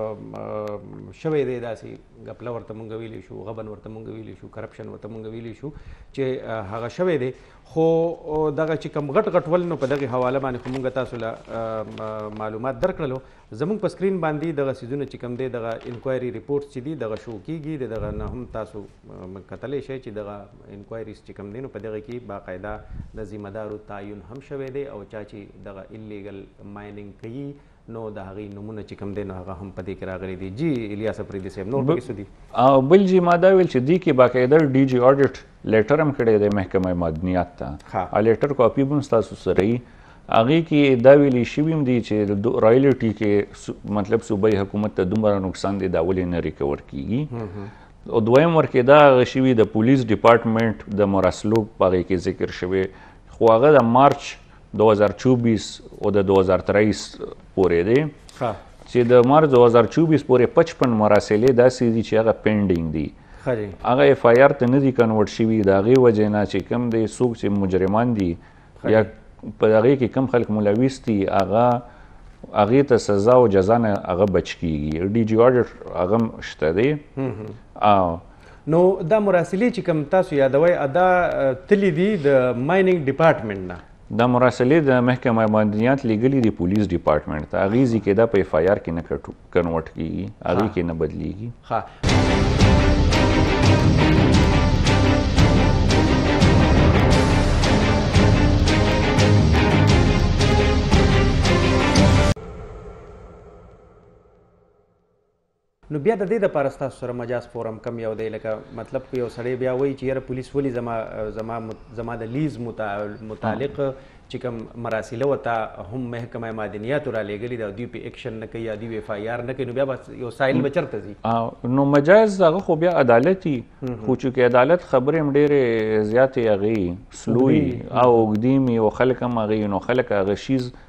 هم شوی دی داسې غپله ورته مونږ ویلی شو غبن ورته مونږ ویلی شو کرپشن ورته مونږ ویلی شو چې هغه شوی دی خو دغه چې کوم غټ ول نو په دغې حواله باندې خو مونږ تاسو له معلومات درکړلو زموږ په سکرین باندې دغه څیزونه چې کوم دی دغه انکوایري ریپورټس چې دي دغه شو کېږي د دغه نه هم تاسو کتلی شئ چې دغه انکوایریز چې کوم دی نو په دغه کې باقاعده د ذمه دارو تعین هم شوی دی او چا چې دغه انلیګل مایننګ کوي نو د هغې نومونه چې کوم دی نو هغه هم په دې کې راغلي دي جی الیاس افریدي صاحب نور پکې څه دي بل جی ما دا ویل چې دې کې باقاعده ډي جي آډیټ لیټر هم کړی دی محکمه معدنیات ته لیټر کاپي به هم ستاسو سره وي هغې کې دا ویلي شوي هم دي چې رایلټي کې مطلب صوبایي حکومت ته دومره نقصان دی دا ولې نه ریکور کیږي او دویم ورکې دا هغه شوي د پولیس ډپارټمنټ د مراسلو په هغې کې ذکر شوی خو هغه د مارچ 2024 او د 2023 پورې دی چې د مارچ 2024 پورې 55 مراسلې داسې دي چې هغه پینډینګ دي هغه اف آی آر ته نه دي کنورټ شوي د هغې وجې نه چې کوم دی څوک چې مجرمان دي یا په هغې کې کم خلک ملوث دي هغې ته سزا او جزا نه هغه بچ کېږي ډي جي آډیټ هغه هم شته دی نو دا مراسلې چې کوم تاسو یادوئ دا تللی دي د مایننګ ډپارټمنټ نه دا مراسلې د محکمه معدنیات لیږلي دي پولیس ډپارټمنټ ته هغې ځي کې دا په اف آی آر کې نه کنورټ کېږي هغې کې نه بدلیږي نو بیا د دې دپاره ستاسو سره مجاز فورم کم یو دی لکه مطلب که یو سړی بیا وایي چې یاره پولیس ولې زما د لیز متعلق چې کوم مراسله ورته هم محکمه معدنیاتو رالیږلي ده او دوی پې اکشن نه کوي یا دوی اف آی آر نه کوي نو بیا به یو سایل به چېرته ځي نو مجاز هغه خو بیا عدالت وي خو چونکې عدالت خبرې هم ډېرې زیاتې هغې سلو وي او اوږدې وي او خلک هم هغې نو خلک هغه شیز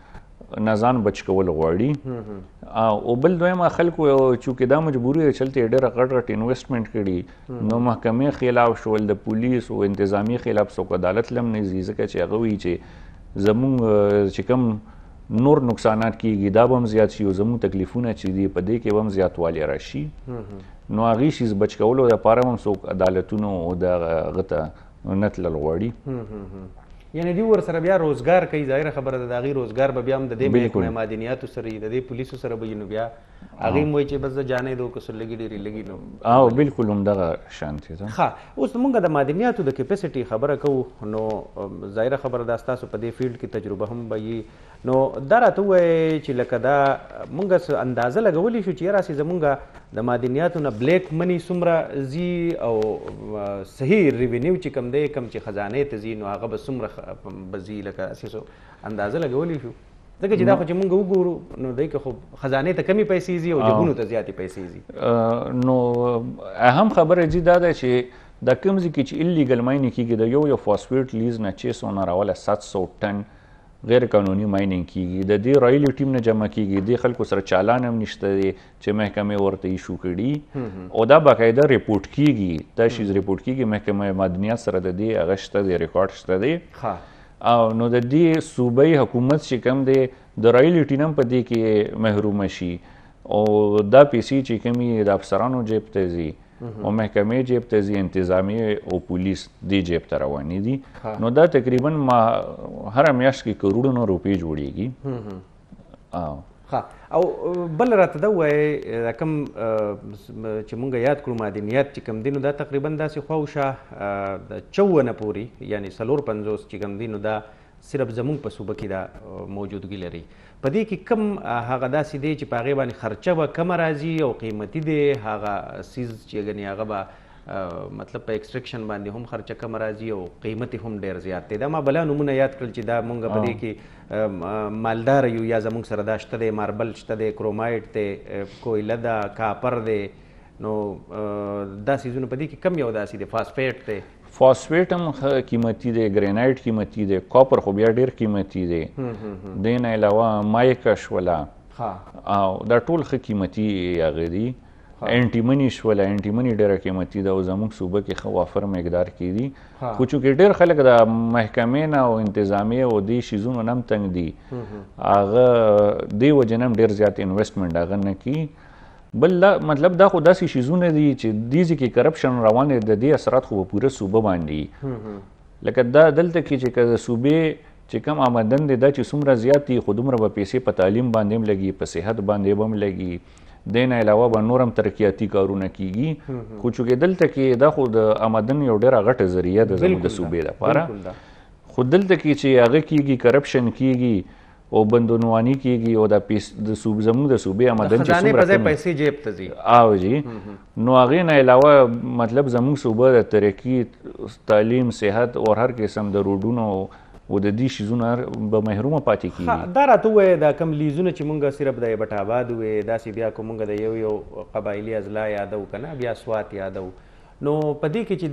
نه ځان بچ کول غواړي او بل دویمه خلکو چونکې دا مجبوري ده چلته ډېره غټ غټ انویسټمنټ کړي نو محکمې خلاف شول د پولیس او انتظامی خلاف څوک عدالت لم نه ځي ځکه چې هغه وایي چې زمونږ چې کوم نور نقصانات کیږي دا به هم زیات شي او زمونږ تکلیفونه چې دي په دې کې به هم زیاتوالی راشي نو هغې شي بچ کولو دپاره هم څوک عدالتونو او دغه ته نه تلل غواړي یعنی دی ور سره بیا روزګار کوي ظاهره خبره ده د هغې روزګار به بیا هم د دې محکمې معدنیاتو سره د دې پولیسو سره به نو بیا هغې هم وایي چې بس زه جانې دو که څه لږې ډېرې لږې نو او بالکل همدغه شانتې ده ښه اوس مونږ د معدنیاتو د کیپیسټي خبره کوو نو ظاهره خبره ده ستاسو په دې فیلډ کې تجربه هم به وي نو دا راته ووایې چې لکه دا مونږ اندازه لګولی شو چې یراسې زمونږ د معدنیاتو نه بلیک منی څومره ځي او صحیح ریونیو چې کوم دی کوم چې خزانې ته ځي نو هغه به څومره به ځي لکه هسې اندازه لګولی شو ځکه چې دا خو چې مونږ وګورو نو دی که خو خزانې ته کمې پیسې ځي او جبونو ته زیاتې پیسې ځي نو اهم خبره جي دا ده چې دا کوم ځای کې چې اللیګل ماینینګ کېږي د یو فاسفیټ لیز نه 600 نه راوله 700 ټن غیر قانوني ماینینګ کیږي د دې رایلی ټیم نه جمع کیږي د خلکو سره چالان هم نشته دی چې محکمې ورته ایشو کړي او دا باقاعده ریپورټ کیږي دا شیز ریپورټ کیږي محکمه معدنیات سره د دې هغه شته دی ریکارډ شته دی او نو د دې صوبایي حکومت چې کوم دی د رایلی ټیم په دې کې محروم شي او دا پیسې چې کومي د افسرانو جیب ته ځي او محکمې جیب ته ځي انتظامیه او پولیس دې جیب ته روانې دي نو دا تقریبا هره میاشت کې کروڑونو روپۍ جوړیږي او بل راته دا ووایې دا کوم چې مونږ یاد کړو معدنیات چې کوم دي نو دا تقریبا داسې خواوشا د 54 پورې یعنی 450 چې کوم دي نو دا صرف زمونږ په صوبه کې دا موجودګي لري په دې کې کم هغه داسې دی چې په هغې باندې خرچه به کمه راځي او قیمتي دی هغه سیز چې ګنې هغه به مطلب په ایکسټرکشن باندې هم خرچه کمه راځي او قیمت هم ډېر زیات دی دا ما بلا نومونه یاد کړل چې دا مونږ په دې کې مالدار یو یا زمونږ سره دا شته دی ماربل شته دی کرومایټ دی کویله ده کاپر دی نو دا سیزونه په دې کې کم یو داسې دی فاسفیټ دی فاسفیټ هم قیمتي دی ګرینایټ قیمتي دی کاپر خو بیا ډېر قیمتي دی دې نه علاوه مایکا شوله او دا ټول ښه قیمتي هغې دي انټیمني شوله انټیمني ډېره قیمتي ده او زموږ صوبه کې ښه وافر مقدار کې دي خو چونکې ډېر خلک د محکمې نه او انتظامیې او دې شیزونو نه هم تنګ دي هغه دې وجې نه هم ډېر زیات انویسټمنټ هغه نه کي بل مطلب دا خو داسې شیزونه دي چې دې ځای کې کرپشن روان دی د دې اثرات خو په پوره صوبه باندې لکه دا دلته کې چې که د صوبې چې کم آمدن دی دا چې څومره زیات دي خو دومره به پیسې په تعلیم باندې هم لګي په صحت باندې به هم لګي دې نه علاوه به نور هم ترقیاتي کارونه کیږي خو چونکې دلته کې دا خو د آمدن یو ډېره غټه ذریعه ده زموږ د صوبې لپاره خو دلته کې چې هغه کیږي کرپشن کیږي او بندونوانی کیږي او د زموږ د صوبې آمدن چې څومره خزانې په پیسې جیب ته ځي او جی نو هغې نه علاوه مطلب زموږ صوبه د ترقي تعلیم صحت او هر قسم د روډونو او د دې شیزونه به محرومه پاتې کیږي دا راته ووایې دا کم لیزونه چې مونږ صرف د بټ آباد وې داسې بیا که مونږ د یو قبایلي اضلاع یادو که نه بیا سوات یادو نو په دې کې چې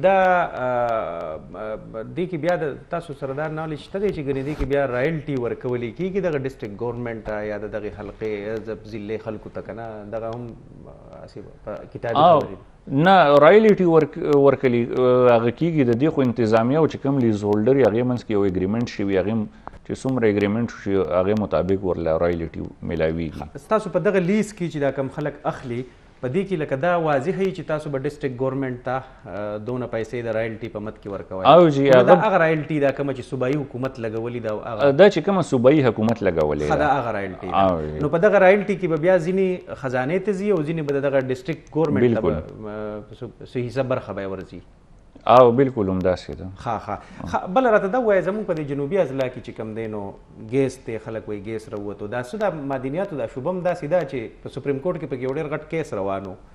دا دې کې بیا د تاسو سره دا نالج شته دی چې ګنې دې کې بیا رایلټي ورکولی کېږي دغه ډسټرکټ ګورنمنټ ته یا د دغې حلقې ضلعې خلکو ته که نه دغه هم هسې کتابي نه رایلټي ورکلي هغه کېږي د دې خو انتظامیه او چې کوم لیز هولډر یې هغې منځ کې یو اګریمنټ شوي هغې چې څومره اګریمنټ شي هغې مطابق ورله رایلټي میلاویږي ستاسو په دغه لیز کې چې دا کم خلک اخلي په دې کې لکه دا واضح وي چې تاسو به ډسټرکټ ګورنمنټ ته دونه پیسې د رایلټي په مد کې ورکوئ او جی هغه رایلټي دا کومه چې صوبایي حکومت لګولي دا چې کومه صوبایي حکومت لګولې دا هغه رایلټي نو په دغه رایلټي کې به بیا ځینې خزانې ته ځي او ځینې به د دغه ډسټرکټ ګورنمنټ ته به څه حصه برخه به یې ورځي او بالکل همداسې ده ښه بله راته دا ووایه زموږ په دې جنوبي اضلاع کې چې کوم دی نو ګیس دی خلک وایي ګیس راووتو دا څه د معدنیاتو دا شوبه هم داسې ده چې په سپریم کورټ کې پکې یو ډېر غټ کیس روان و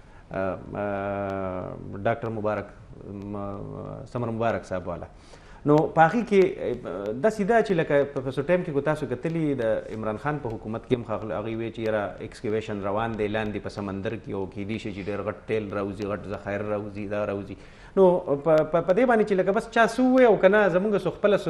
ډاکټر مبارک سمر مبارک صاحب والا نو په هغې کې داسې ده چې لکه په څو ټایم کې تاسو کتلي د عمران خان په حکومت کې هم هغوی وایي چې یاره ایکسکیویشن روان دی لاندې په سمندر کې او کیدای شي چې ډېر غټ تیل راوځي غټ ذخایر راوځي دا راوځي نو په دې باندې چې لکه بس چا څه ووایي او که نه زموږ خپله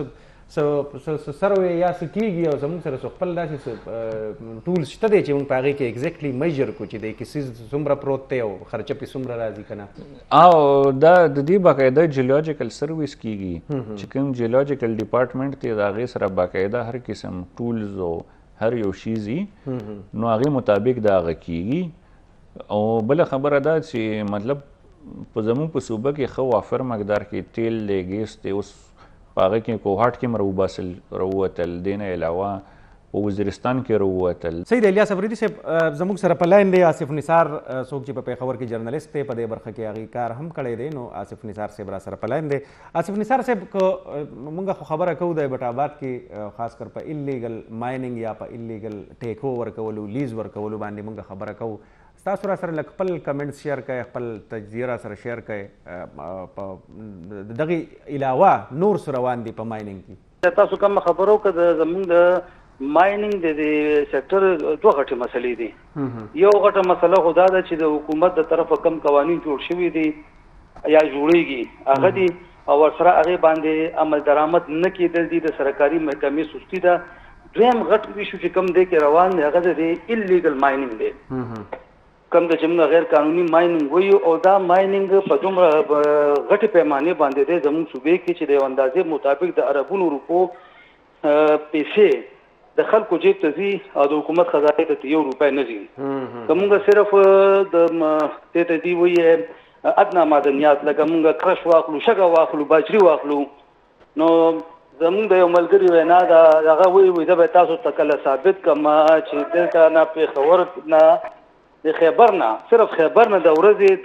سره یا څه کېږي او زموږ سره خپل داسې ټولز شته دی چې موږ په هغې کې ایګزیکټلی میجر کړو چې دی کې څیز څومره پروت دی او خرچه پې څومره راځي که نه؟ او دا د دې باقاعده جیولوجیکل سروس کېږي چې کوم جیولوجیکل ډپارټمنټ دی د هغې سره باقاعده هر قسم ټولز او هر یو شیز نو هغې مطابق د هغه کېږي. او بله خبره ده چې مطلب په زموږ په صوبه کې ښه وافر مقدار کې تیل دی، ګیس دی، اوس په هغه کې کوهاټ کې هم راووتل، دې نه علاوه په وزیرستان کې راووتل. سید الیاس افریدي صاحب زموږ سره په لاین دی. آصف نثار څوک چې په پیښور کې جرنلسټ دی، په دې برخه کې هغې کار هم کړی دی، نو آصف نثار صاحب را سره په لاین دی. آصف نثار صاحب که موږ خو خبره کوو د بټ آباد کې خاص کر په ایلیګل مایننګ یا په ایلیګل ټیکو ورکولو، لیز ورکولو باندې موږ خبره کوو. تاسو را سره لږ خپل کمنټس شیر کړئ، خپل تجزیه را سره شیر کړئ، په دغې علاوه نور څه روان دي په مایننګ کې؟ تاسو کوم خبرو که زموږ د مایننګ د سیکټر دوه غټې مسلې دي. یو غټه مسله خو دا ده چې د حکومت د طرفه کم قوانین جوړ شوي دي یا جوړیږي هغه دي او ورسره هغې باندې عمل درآمد نه کېدل دي، د سرکاري محکمې سستي ده. دویم غټ ایشو چې کم دی کې روان دی هغه د ایلیګل مایننګ دی، کم د چې غیر قانوني مایننګ وایو. او دا مایننګ په دومره غټې پیمانې باندې دی زموږ صوبې کې چې د یو اندازې مطابق د اربونو روپو پیسې د خلکو جیب ته ځي او د حکومت خزانې ته 1 روپۍ نه ځي. که موږ صرف د دې ته دي وایي ادنا معدنیات لکه موږ کرش واخلو، شګه واخلو، باجري واخلو، نو زموږ د یو ملګري وینا ده هغه وایي زه به تاسو ته کله ثابت کړم چې دلته نه پېښور نه د خیبر نه، صرف خیبر نه د ورځې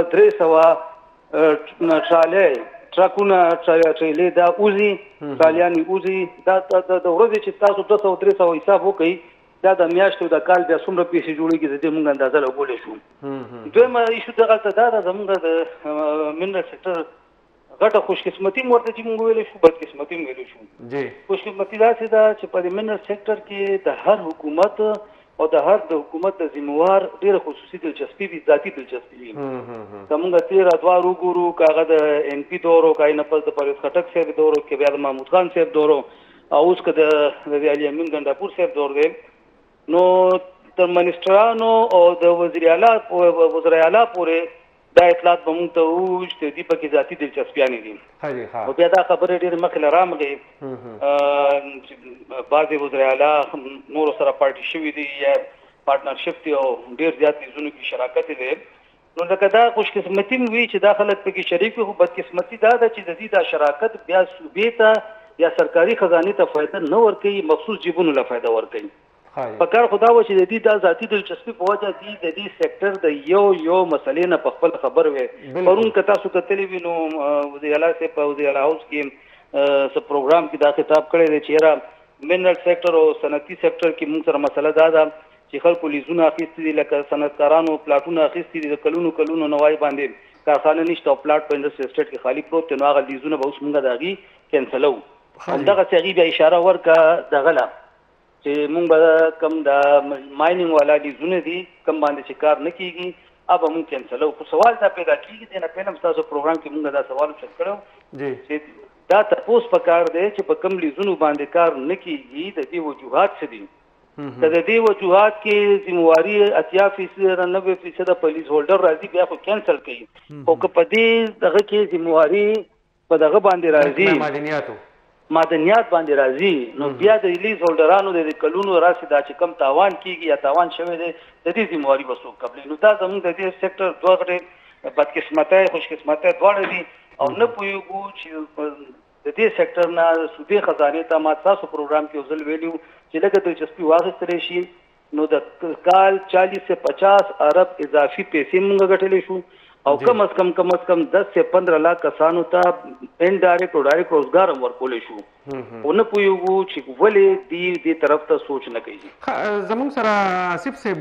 200-300 ټرکونه ټریلې دا اوزي، ټرالیانې اوزي. دا د ورځې چې تاسو 200-300 حساب وکړئ دا د میاشتو د کال بیا څومره پیسې جوړېږي د دې موږ اندازه لګولی شو. دویمه ایشو دغلته دا ده زموږ د منرل سیکټر غټه خوشقسمتي م ورته چې موږ ویلی شو، بدقسمتي م ویلی شو. خوشقسمتي داسې ده چې په د منرل سیکټر کې د هر حکومت او د هر د حکومت د ذمہوار ډېره خصوصي دلچسپي وي، ذاتي دلچسپي وي. که موږ تېره ادوار وګورو، که هغه د ان پي دور و، که نه پس د پرویز خټک صاحب دور و، که بیا د محمود خان صاحب دور و، او اوس که د علي امین ګنډاپور صاحب دور دی، نو د منسټرانو او د وزیر اعلی پورې دا اطلاعات به موږ ته ووایو چې دوی پکې ذاتي دلچسپیانې دي. او بیا دا خبرې ډېرې مخکې له رامغلې چې بعضې وزیر اعلی نورو سره پارټي شوي دي یا پارټنرشپ دی او ډېر زیات لیزونو کې شراکت دی. نو لکه دا خوشقسمتي م وي چې دا خلک پکې شریک وي، خو بدقسمتي دا ده چې د دې دا شراکت بیا صوبې ته یا سرکاري خزانې ته فایده نه ورکوي، مخصوص جیبونو له فایده ورکوي. پکار خو دا و چې د دې دا ذاتي دلچسپي په وجه دي د دې سیکټر د یو مسلې نه په خپل خبر وي. پرون که تاسو کتلی وي نو وزیر اعلی صاحب په وزیر اعلی هاوس کې څه پروګرام کې دا خطاب کړی دی چې یاره منرل سیکټر او صنعتي سیکټر کې موږ سره مسله دا ده چې خلکو لیزونه اخیستي دي، لکه صنعتکارانو پلاټونه اخیستي دي د کلونو نوای باندې کارخانه نشته او پلاټ په انډسټري اسټیټ کې خالی پروت دی، نو هغه لیزونه به اوس موږ د هغې کینسلو. همدغسې هغې بیا اشاره ورکړه دغه له چې موږ به کوم د مایننګ والا لیزونه دي کوم باندې چې کار نه کېږي هغه به موږ کینسلو. خو سوال دا پیدا کېږي دی نه پهله هم ستاسو پروګرام کې موږ دا سوال اوچت کړی چې دا تپوس پکار دی چې په کوم لیزونو باندې کار نه کېږي د دې وجوهات څه دي. که د دې وجوهات کې ذمواري 80% 90% په لیز هولډر راځي بیا خو کینسل کوي، خو که په دې دغه کې ذمواري په دغه باندې راځي معدنیات باندې راځي، نو بیا د لیز هولډرانو د کلونو راسي دا چې کم تاوان کېږي یا تاوان شوی دی د دې ذمواري به څوک قبلوي. نو دا زموږ د دې سیکټر دوه غټې بدقسمتۍ خوشقسمتۍ دواړه دي او نه پوهېږو چې د دې سیکټر نه صوبې خزانې ته ما تاسو پروګرام کې یو ځل ویلي وو چې لږه دلچسپي واخیستلی شي نو د کال 40 سے 50 ارب اضافي پیسې موږ ګټلی شو او کم از کم 10 سے 15 لاکھ کسانو ته انډایرکټ او ډایرکټ روزګار هم ورکولی شو. او نه پوهېږو چې ولې دې طرف ته سوچ نه کوي. زموږ سره آصف صاحب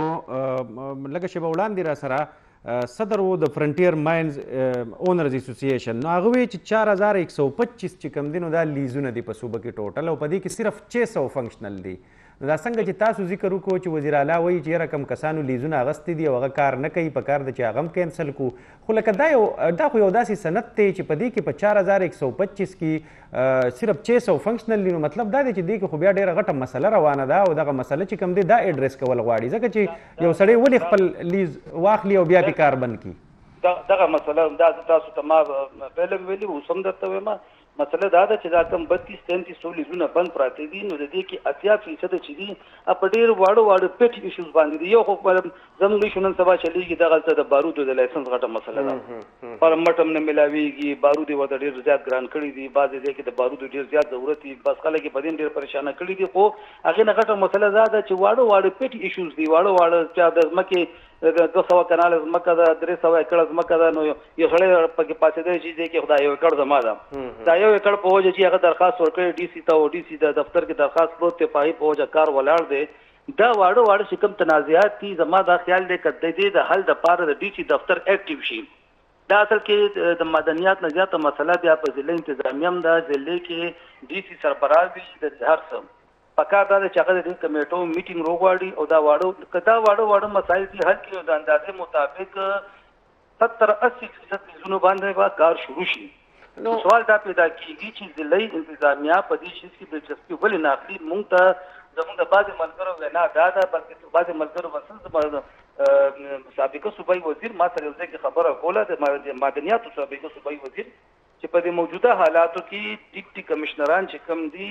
لږه شېبه وړاندې را سره صدر و د فرنټیر ماینز اونرز اسوسییشن، نو هغه وایي چې 4125 چې کوم دي نو دا لیزونه دي په صوبه کې ټوټل او په دې کې صرف 600 فنکشنل دي. نو دا څنګه چې تاسو ذکر وکړو چې وزیر اعلی وایي چې یاره کم کسانو لیزونه اغستې دي او هغه کار نه کوي، په کار ده چې هغه هم کینسل کړو. خو لکه دا خو یو داسې سند دی چې په دې کې په 4125 کې صرف 600 فنکشنل دي. نو مطلب دا دی چې دې کې خو بیا ډېره غټه مسله روانه ده او دغه مسله چې کوم دی دا ایډریس کول غواړي، ځکه چې یو سړی ولې خپل لیز واخلي او بیا پې کار بند کړي. دغه مسله دا تاسو ته ما پهله ویلي اوس هم درته وایم، مسله دا ده چې دا کم 32-33 لیزونه بند پراته دي. نو د دې کې 80% چې دي په ډېر واړه پیټ ایشوز باندې دي. یو خو زموږ شنن سبا چلیږي دغه د بارودو د لایسنس غټه مسله ده، پرمټ هم نه ملاویږي، بارود یې ورته ډېر زیات ګران کړي دي، بعضې ځای کې د بارودو ډېر زیات ضرورت دي، بس خلک یې په دې ډېر پریشانه کړي دي. خو هغې نه غټه مسله دا ده چې واړه پیټ ایشوز دي، واړه چې د ځمکې 200 کنال ځمکه ده، 300 ایکړه ځمکه ده. نو یو سړی پکې پاتېدی چې دی کې خدای یو ایکړ زما ده، دا یو ایکړ په وجه چې هغه درخواست ورکړی ډي سي ته او ډي سي د دفتر کې درخواست پروت دی، په هغې په وجه کار ولاړ دی. دا واړه چې کوم تنازعات دي زما دا خیال دی که د دې د حل دپاره د ډي سي دفتر اکټیو شي. دا اصل کې د مدنیات نه زیاته مسله بیا په ضلع انتظامیه هم ده، ضلع کې ډي سي سربراز وي د هر څه پکار دا چې هغه د کمیټو میټینګ راوغواړي او دا واړه مسایل چې حل کړي د اندازې مطابق 70-80% لیزونو باندې به کار شروع شي. سوال دا پیدا کېږي چې ضلعي انتظامیه په دې شي کې دلچسپي ولې نه اخلي. موږ ته زموږ د بعضې ملګرو وینا دا ده، بلکې بعضې ملګرو مثلا سابقه صوبایي وزیر ما سره یو ځای کې خبره کوله، د معدنیاتو سابقه صوبایي وزیر، چې په دې موجوده حالاتو کې ډیپټي کمشنران چې کوم دي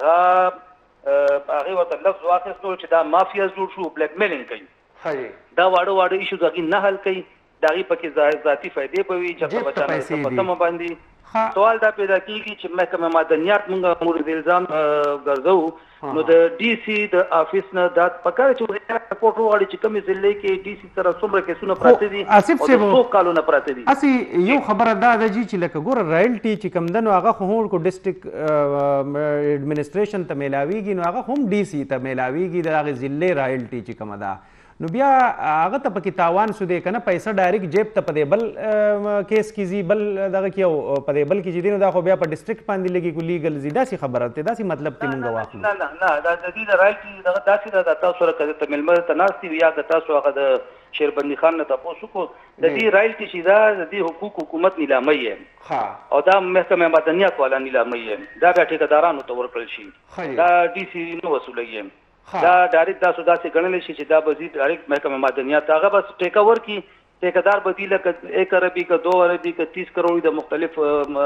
هغه ورته لفظ واخیستو چې دا مافیا جوړ شو، بلیک میلینګ کوي، دا واړه ایشوز هغې نه حل کوي، د هغې پکې ذاتي فایدې به وي چې بچانو په تمه باندې. سوال دا پیدا کېږي چې محکمه مدنیات موږ مورد الزام ګرځوو، نو د ډي سي د افیس نه دا پکار چې رپورټ وغواړي چې کومې ضلع کې ډي سي سره څومره کیسونه پراته دي او د څو کالونه پراته دي. اسې یو خبره دا ده چې لکه ګوره رایلټي چې کوم ده نو هغه خو هم کو ډسټرکټ ایډمنسټریشن ته میلاویږي، نو هغه هم ډي سي ته میلاویږي د هغې ضلع رایلټي چې کومه ده. نو بیا هغه ته پکې تاوان سو دی که نه، پیسه ډایرکټ جیب ته په دې بل کیس کې ځي، بل دغه کې او په دې بل کې چې دی نو دا خو بیا په ډسټرکټ باندې لګي کو لیګل ځي. داسې خبره ده، داسې مطلب ته مونږ واخلو. نه دا د دې د رایلټي دغه داسې ده، تاسو سره که ته مېلمه ته ناست وي یا که تاسو هغه د شیربندي خان نه تپوس وکړو، د دې رایلټي چې دا د دې حقوق حکومت نیلامۍ یې او دا محکمه مدنیات والا نیلامۍ یې، دا بیا ټیکهدارانو ته ورکړل شي، دا ډي سي نه وصولوي، دا ډایرکټ تاسو داسې ګڼلی شي چې دا به ځي ډایرکټ محکمه مدنیات، هغه بس ټیکه ورکړي، ټیکهدار به دي لکه 1 اربي که 2 اربي که 30 کروڑ د مختلف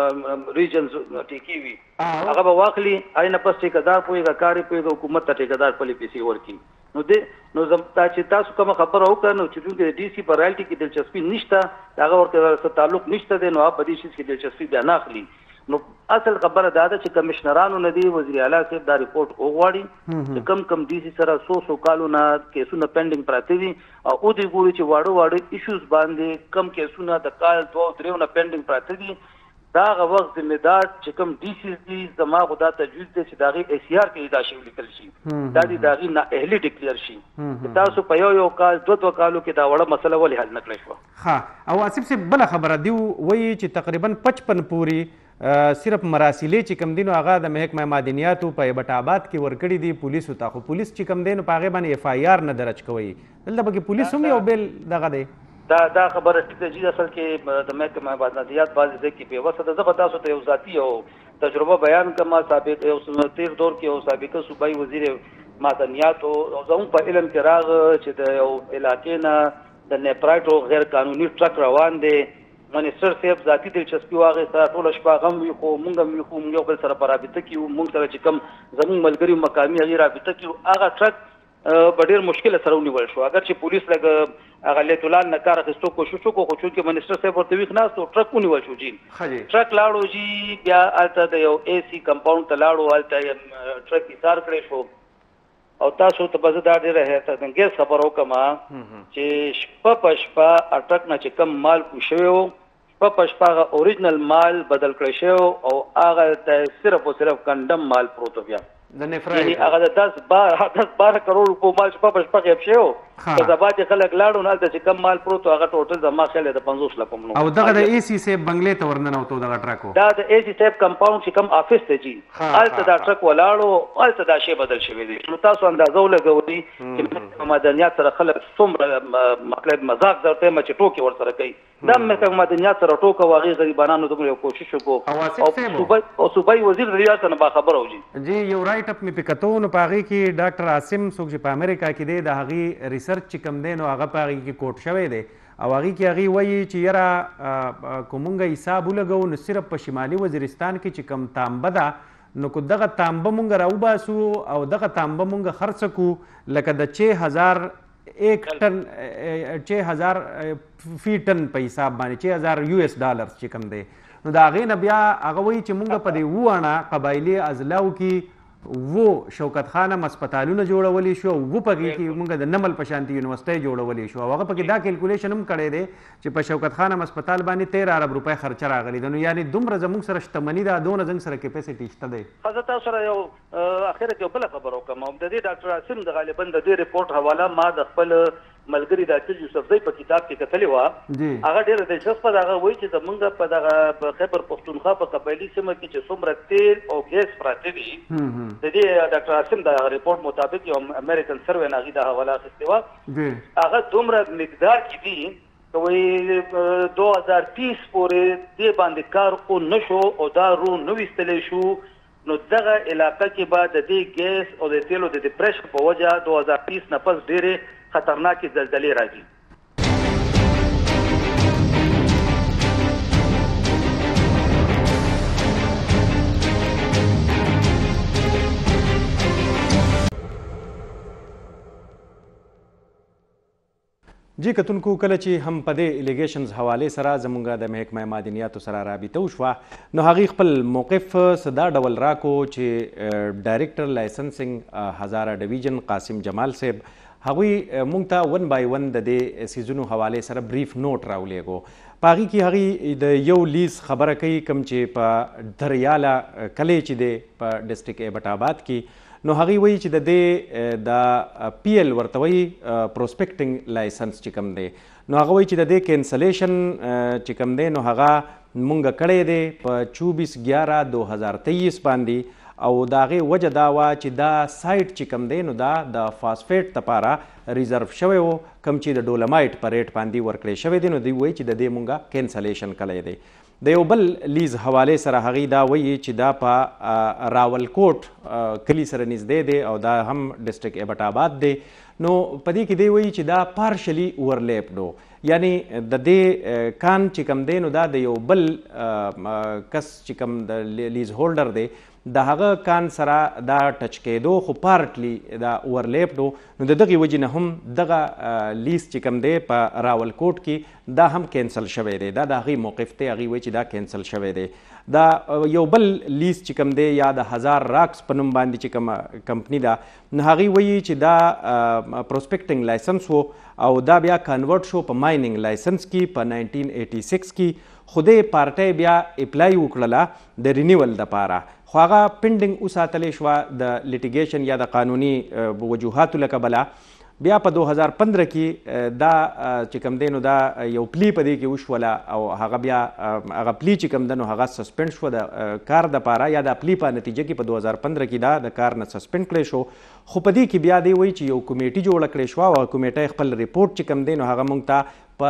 ریجنز ټیکې وي، هغه به واخلي، هغې نه پس ټیکهدار پوهېږي کار یې پوهېږي، حکومت ته ټیکهدار خپلې پیسې ورکړي. نو چې تاسو کومه خبره وکړه، نو چې چونکې د ډي سي په رایلټي کې دلچسپي نشته، هغه ورته څه تعلق نشته دی، نو هغه په دې شي کې دلچسپي بیا نه اخلي. نو اصل خبره دا ده چې کمشنرانو نه دی وزیر اعلی صاحب دا رپورټ وغواړي چې کم ډي سي سره 100 کالونه کیسونه پینډینګ پراته دي او دې ګوري چې واړه ایشوز باندې کم کیسونه د کال 2-3 نه پینډینګ پراته دي. دا هغه وخت ذمہدار چې کوم ډي سي دي زما خو دا تجویز دی چې د هغې اے سی آر کې دا شی ولیکل شي، دا دې د هغې نااهلي ډکلیر شي چې تاسو په یو کال 2 کالو کې دا وړه مسله ولې حل نه کړی شوه. ښه، او آصف صاحب بله خبره دی وایي چې تقریبا 55 پورې صرف مراسلې چې کوم دي نو هغه د محکمه معدنیاتو په ایبټ آباد کې ورکړي دي پولیسو ته، خو پولیس چې کوم دی نو په هغې باندې اف آی آر نه درج کوي، دلته پکې پولیس هم یو بیل دغه دی. دا خبره ټیک ده چې اصل کې د محکمه معدنیات بعضې ځای کې بېوسه ده. زه به تاسو ته یو ذاتي او تجربه بیان کړم. سابق یو تېر دور کې یو سابقه صوبایي وزیر معدنیاتو زموږ په علم کې راغله چې د یو علاقې نه د نیپرایټو غیر قانوني ټرک روان دی، منیسټر صاحب ذاتي دلچسپي واخیسته، ټوله شپه غم وي، خو مونږ هم وي، خو مونږ یو بل سره په رابطه کې وو، مونږ سره چې کوم زموږ ملګري مقامي هغې رابطه کې وو، هغه ټرک په ډېر مشکله سره ونیول شو. اگر چې پولیس لږ هغه لیت الله نه کار اخیستو کوشش وکړو، خو چونکې منیسټر صاحب ورته ویښ ناست و، ټرک ونیول شو. جی ټرک لاړو جی، بیا هلته د یو اے سی کمپاونډ ته لاړو، هلته ټرک ایثار کړی شو. او تاسو ته به زه دا ډېره حیرتانګیز خبره وکړم چې شپه په شپه ټرک نه چې کوم مال کو شوی و، شپه په شپه هغه اوریجنل مال بدل کړی شوی او هغه ته صرف او صرف کنډم مال پروت و. بیا د نفرای یعنی هغه د 10-12 کروڑ روپو مال چې په شپه کې شو په زبا چې خلک لاړو نه چې کم مال پروت هغه ټوټل زما خیال د 50 لک نو او دغه د ای سی سی بنگلې ته ورننه وته دغه ټرکو دا د ای سی سیب کمپاوند چې کم افیس ته جی الته دا ټرک ولاړو الته دا شی بدل شوی دی نو تاسو اندازو لګوي چې مدنیات سره خلک څومره مطلب مزاق درته مچ ټوکی ور سره کوي دا مې مدنیات سره ټوکه واغی غریبانو دومره کوشش وکړو او صوبای وزیر ریاست نه با خبر اوجی جی یو رائټ اپ می پکتو نو پاغي کې ډاکټر عاصم څوک چې په امریکا کې دی د هغه ریسرچ چې کم دی نو هغه پاغي کې کوټ شوی دی او هغه کې هغه وایي چې یاره کومنګ حساب ولګو نو صرف په شمالي وزیرستان کې چې کم تانبه ده نو کو دغه تانبه مونږ راوباسو او دغه تانبه مونږ خرڅ کو لکه د 6000 ایک ټن 6000 فی ټن په حساب باندې 6000 یو اس ډالر چې کم دی نو دا هغې نه بیا هغه وایي چې مونږ په دې وانه قبایلي اضلاعو کې و شوکت خانم اسپتالونه جوړولی شو و پکې کې مونږ د نمل په شانتي یونیورسټۍ جوړولی شو هغه پکې دا کیلکولیشن هم کړی دی چې په شوکت خانم اسپتال باندې 13 ارب روپۍ خرچه راغلی ده نو یعنې دومره زموږ سره شتمني ده دونه زموږ سره کیپیسټي شته دی ښه تاسو سره یو اخر کې بله خبره وکړم د دې ډاکټر عاصم د غالبا د دې رپورټ حواله ما د خپل ملګری ډاکټر یوسفزی په کتاب کې کتلې وه هغه ډېره دلچسپه ده هغه وایي چې زمونږ په دغه خیبر پښتونخوا په قبایلي سیمه کې چې څومره تیل او ګیس پراته دي د دې ډاکټر عاصم د رپورټ مطابق یو امریکن سروې نه هغې دا حواله اخیستې وه هغه دومره مقدار کې دي کوي 2030 پورې دې باندې کار او نشو او دا رو نو ویستلی شو نو دغه علاقه کې به د دې ګیس او د تیلو د ډپریشن په وجه 2030 نه پس ډېرې خطرناکې زلزلې راځي جی کتونکو کله چې هم په دې الیګیشنز حوالې سره زمونږ د محکمه معدنیاتو سره رابطه وشوه نو هغې خپل موقف څه دا ډول راکو چې ډایرکټر لایسنسنګ هزاره ډویژن قاسم جمال صاحب هغوی مونږ ته 1 بای 1 د دې سیزونو حوالې سره بریف نوټ راولیږو په هغې کې هغې د یو لیز خبره کوي کوم چې په دریاله کلی چې دی په ډسټرکټ ایبټ آباد کې نو هغې وایي چې د دې د پی ایل ورته وایي پروسپیکټنګ لایسنس چې کوم دی نو هغه وایي چې د دې کینسلیشن چې کوم دی نو هغه مونږ کړی دی په 24/11/2023 باندې او د هغې وجه دا وه چې دا سایټ چې کوم دی نو دا د فاسفیټ دپاره ریزرو شوی و کوم چې د ډولمایټ په ریټ باندې ورکړی شوی دی نو دوی وایي چې د دې مونږه کینسلیشن کلی دی د یو بل لیز حوالې سره هغې دا وایي چې دا په راولکوټ کلي سره نږدې دی او دا هم ډسټرکټ ایبټ آباد دی نو په دې کې دی وایي چې دا پارشلی اورلیپډ و یعنی د دې کان چې کوم دی نو دا د یو بل کس چې کوم د لیز هولډر دی د هغه کان سره دا ټچ کېدو خو پارټلی دا اورلیپډ و نو د دغې وجې نه هم دغه لیز چې کوم دی په راولکوټ کې دا هم کینسل شوی دی دا د هغې موقف دی هغې وایي چې دا کینسل شوی دی دا یو بل لیز چې کوم دی یا د 1000 راکس په نوم باندې چې کومه کمپني ده نو هغې وایي چې دا پروسپیکټنګ لایسنس و او دا بیا کنورټ شو په مایننګ لایسنس کې په 1986 کې خو دې پارټۍ بیا اپلای وکړله د رینیول دپاره خو هغه پینډینګ وساتلی شوه د لیټیګیشن یا د قانوني وجوهاتو له کبله بیا په 2015 کې دا چې کوم دی نو دا یو پلی په دې کې وشوله او هغه بیا هغه پلی چې کوم دی نو هغه سسپینډ شوه د کار دپاره یا د پلی په نتیجه کې په 2015 کې دا د کار نه سسپینډ کړی شو خو په دې کې بیا دی وایي چې یو کمیټي جوړه کړې شوه او کمیټۍ خپل ریپورټ چې کوم دی نو هغه مونږ ته په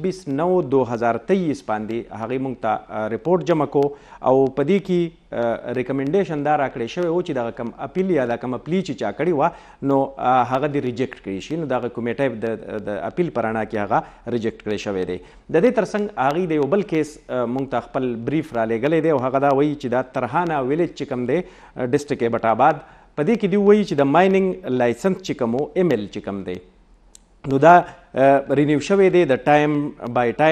26/9/2023 باندې هغې مونږ ته ریپورټ جمع کو او په دې کې ریکمنډیشن دا راکړی شوی و چې دغه کم اپیل یا د کم اپلی چې چا کړې وه نو هغه دې ریجیکټ کړي شي نو دغه کمیټۍ د اپیل په رڼا کې هغه ریجیکټ کړی شوی دی د دې ترڅنګ هغې د یو بل کیس مونږ ته خپل بریف رالیږلی دی او هغه دا وایي چې دا ترهانه ویلیج چې کوم دی ډسټرکټ ایبټ آباد په دې کې دوی وایي چې د مایننګ لایسنس چې کوم و ایم ایل چې کوم دی نو دا رینیو شوی دی د ټایم بای ټایم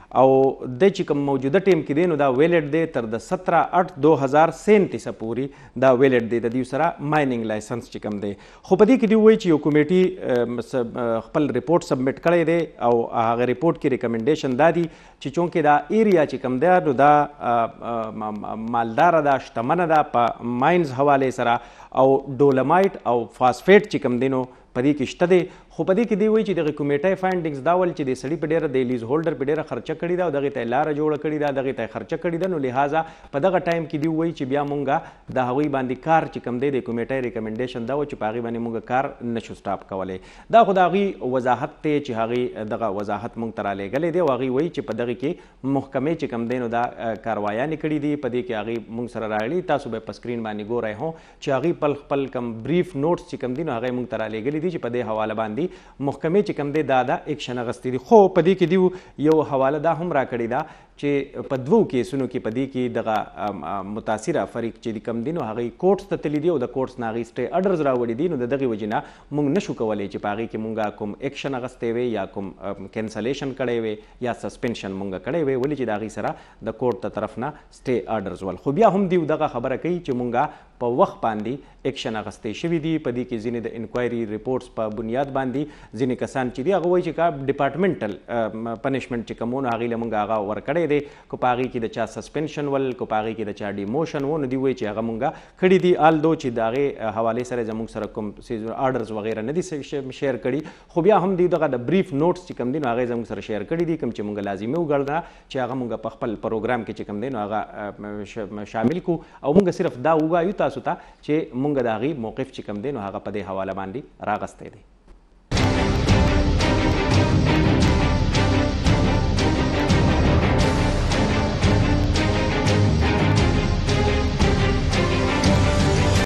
او د چې کوم موجوده ټیم کې دی نو دا ویلډ دی تر د 17/8/2037 پورې دا ویلډ دی د دې سره مایننګ لایسنس چې کوم دی خو په دې کې دی وایي چې یو کمیټي خپل ریپورټ سبمټ کړی دی او هغه ریپورټ کې ریکمنډیشن دا دی چې چونکې دا ایریا چې کوم دی نو دا مالداره ده شتمنه ده په ماینز حواله سره او ډولمایټ او فاسفیټ چې کوم دی نو په دې کې شته دی خو په دې کې دی وایي چې دغه کمیټۍ فایندنګز دا ول چې د سړي په ډېره د لیز هولډر په ډېره خرچه کړې ده او دغې ته یې لاره جوړه کړې ده دغې ته یې خرچه کړې ده نو لهذا په دغه ټایم کې دی وایي چې بیا مونږ د هغوی باندې کار چې کوم دی د کمیټۍ ریکمنډیشن دا و چې په هغې باندې مونږ کار نشو سټاپ کولی دا خو د هغوی وضاحت دی چې هغې دغه وضاحت مونږ ته رالیږلی دی او هغوی وایي چې په دغې کې محکمې چې کوم دی نو دا کاروایانې کړي دي په دې کې هغوی مونږ سره راغلي تاسو به په سکرین باندې ګورئ هم چې هغوی خپل کم بریف نوټس چې کوم دي نو هغوی مونږ ته رالیږلي دي چې په دې حواله باندې محکمې چې کوم دی دا اکشن اخیستی دي خو په دې کې دی یو حواله دا هم راکړې ده چې په 2 کیسونو کې په دې کې دغه متاثره فریق چې کوم دي نو هغوی کورټس ته تللي دي او د کورټس نه هغوی سټې اډرز راوړي دي نو د دغې وجې نه موږ نشو کولی چې په هغې کې مونږ کوم اکشن اخیستی وی یا کوم کینسلیشن کړی وی یا سسپینشن مونږ کړی وی ولې چې د هغوی سره د کورټ ته طرف نه سټې اډرز ول خو بیا هم دی دغه خبره کوي چې مونږ په وخت باندې اکشن اخیستی شوي دي په دې کې ځینې د انکوایري ریپورټس په بنیاد باندې ځینې کسان چې دي هغه وایي چې کا ډپارټمنټل پنشمنټ چې کوم و نو هغې له مونږ هغه ورکړی دی که په هغې کې د چا سسپینشن ول که په هغې کې د چا ډیموشن و نو دوی وایي چې هغه مونږ کړي دي آلدو چې د هغې حوالې سره زموږ سره کوم آرډرز وغیره نه دي شیر کړي خو بیا هم دوی دغه د بریف نوټس چې کوم دي نو هغې زموږ سره شیر کړي دي کوم چې مونږ لازمي وګڼله چې هغه مونږ په خپل پروګرام کې چې کوم دی نو هغه شامل کړو او مونږ صرف دا ووایو تاسو ته چې مونږ د هغې موقف چې کوم دی نو هغه په دې حواله باندې راغستی دی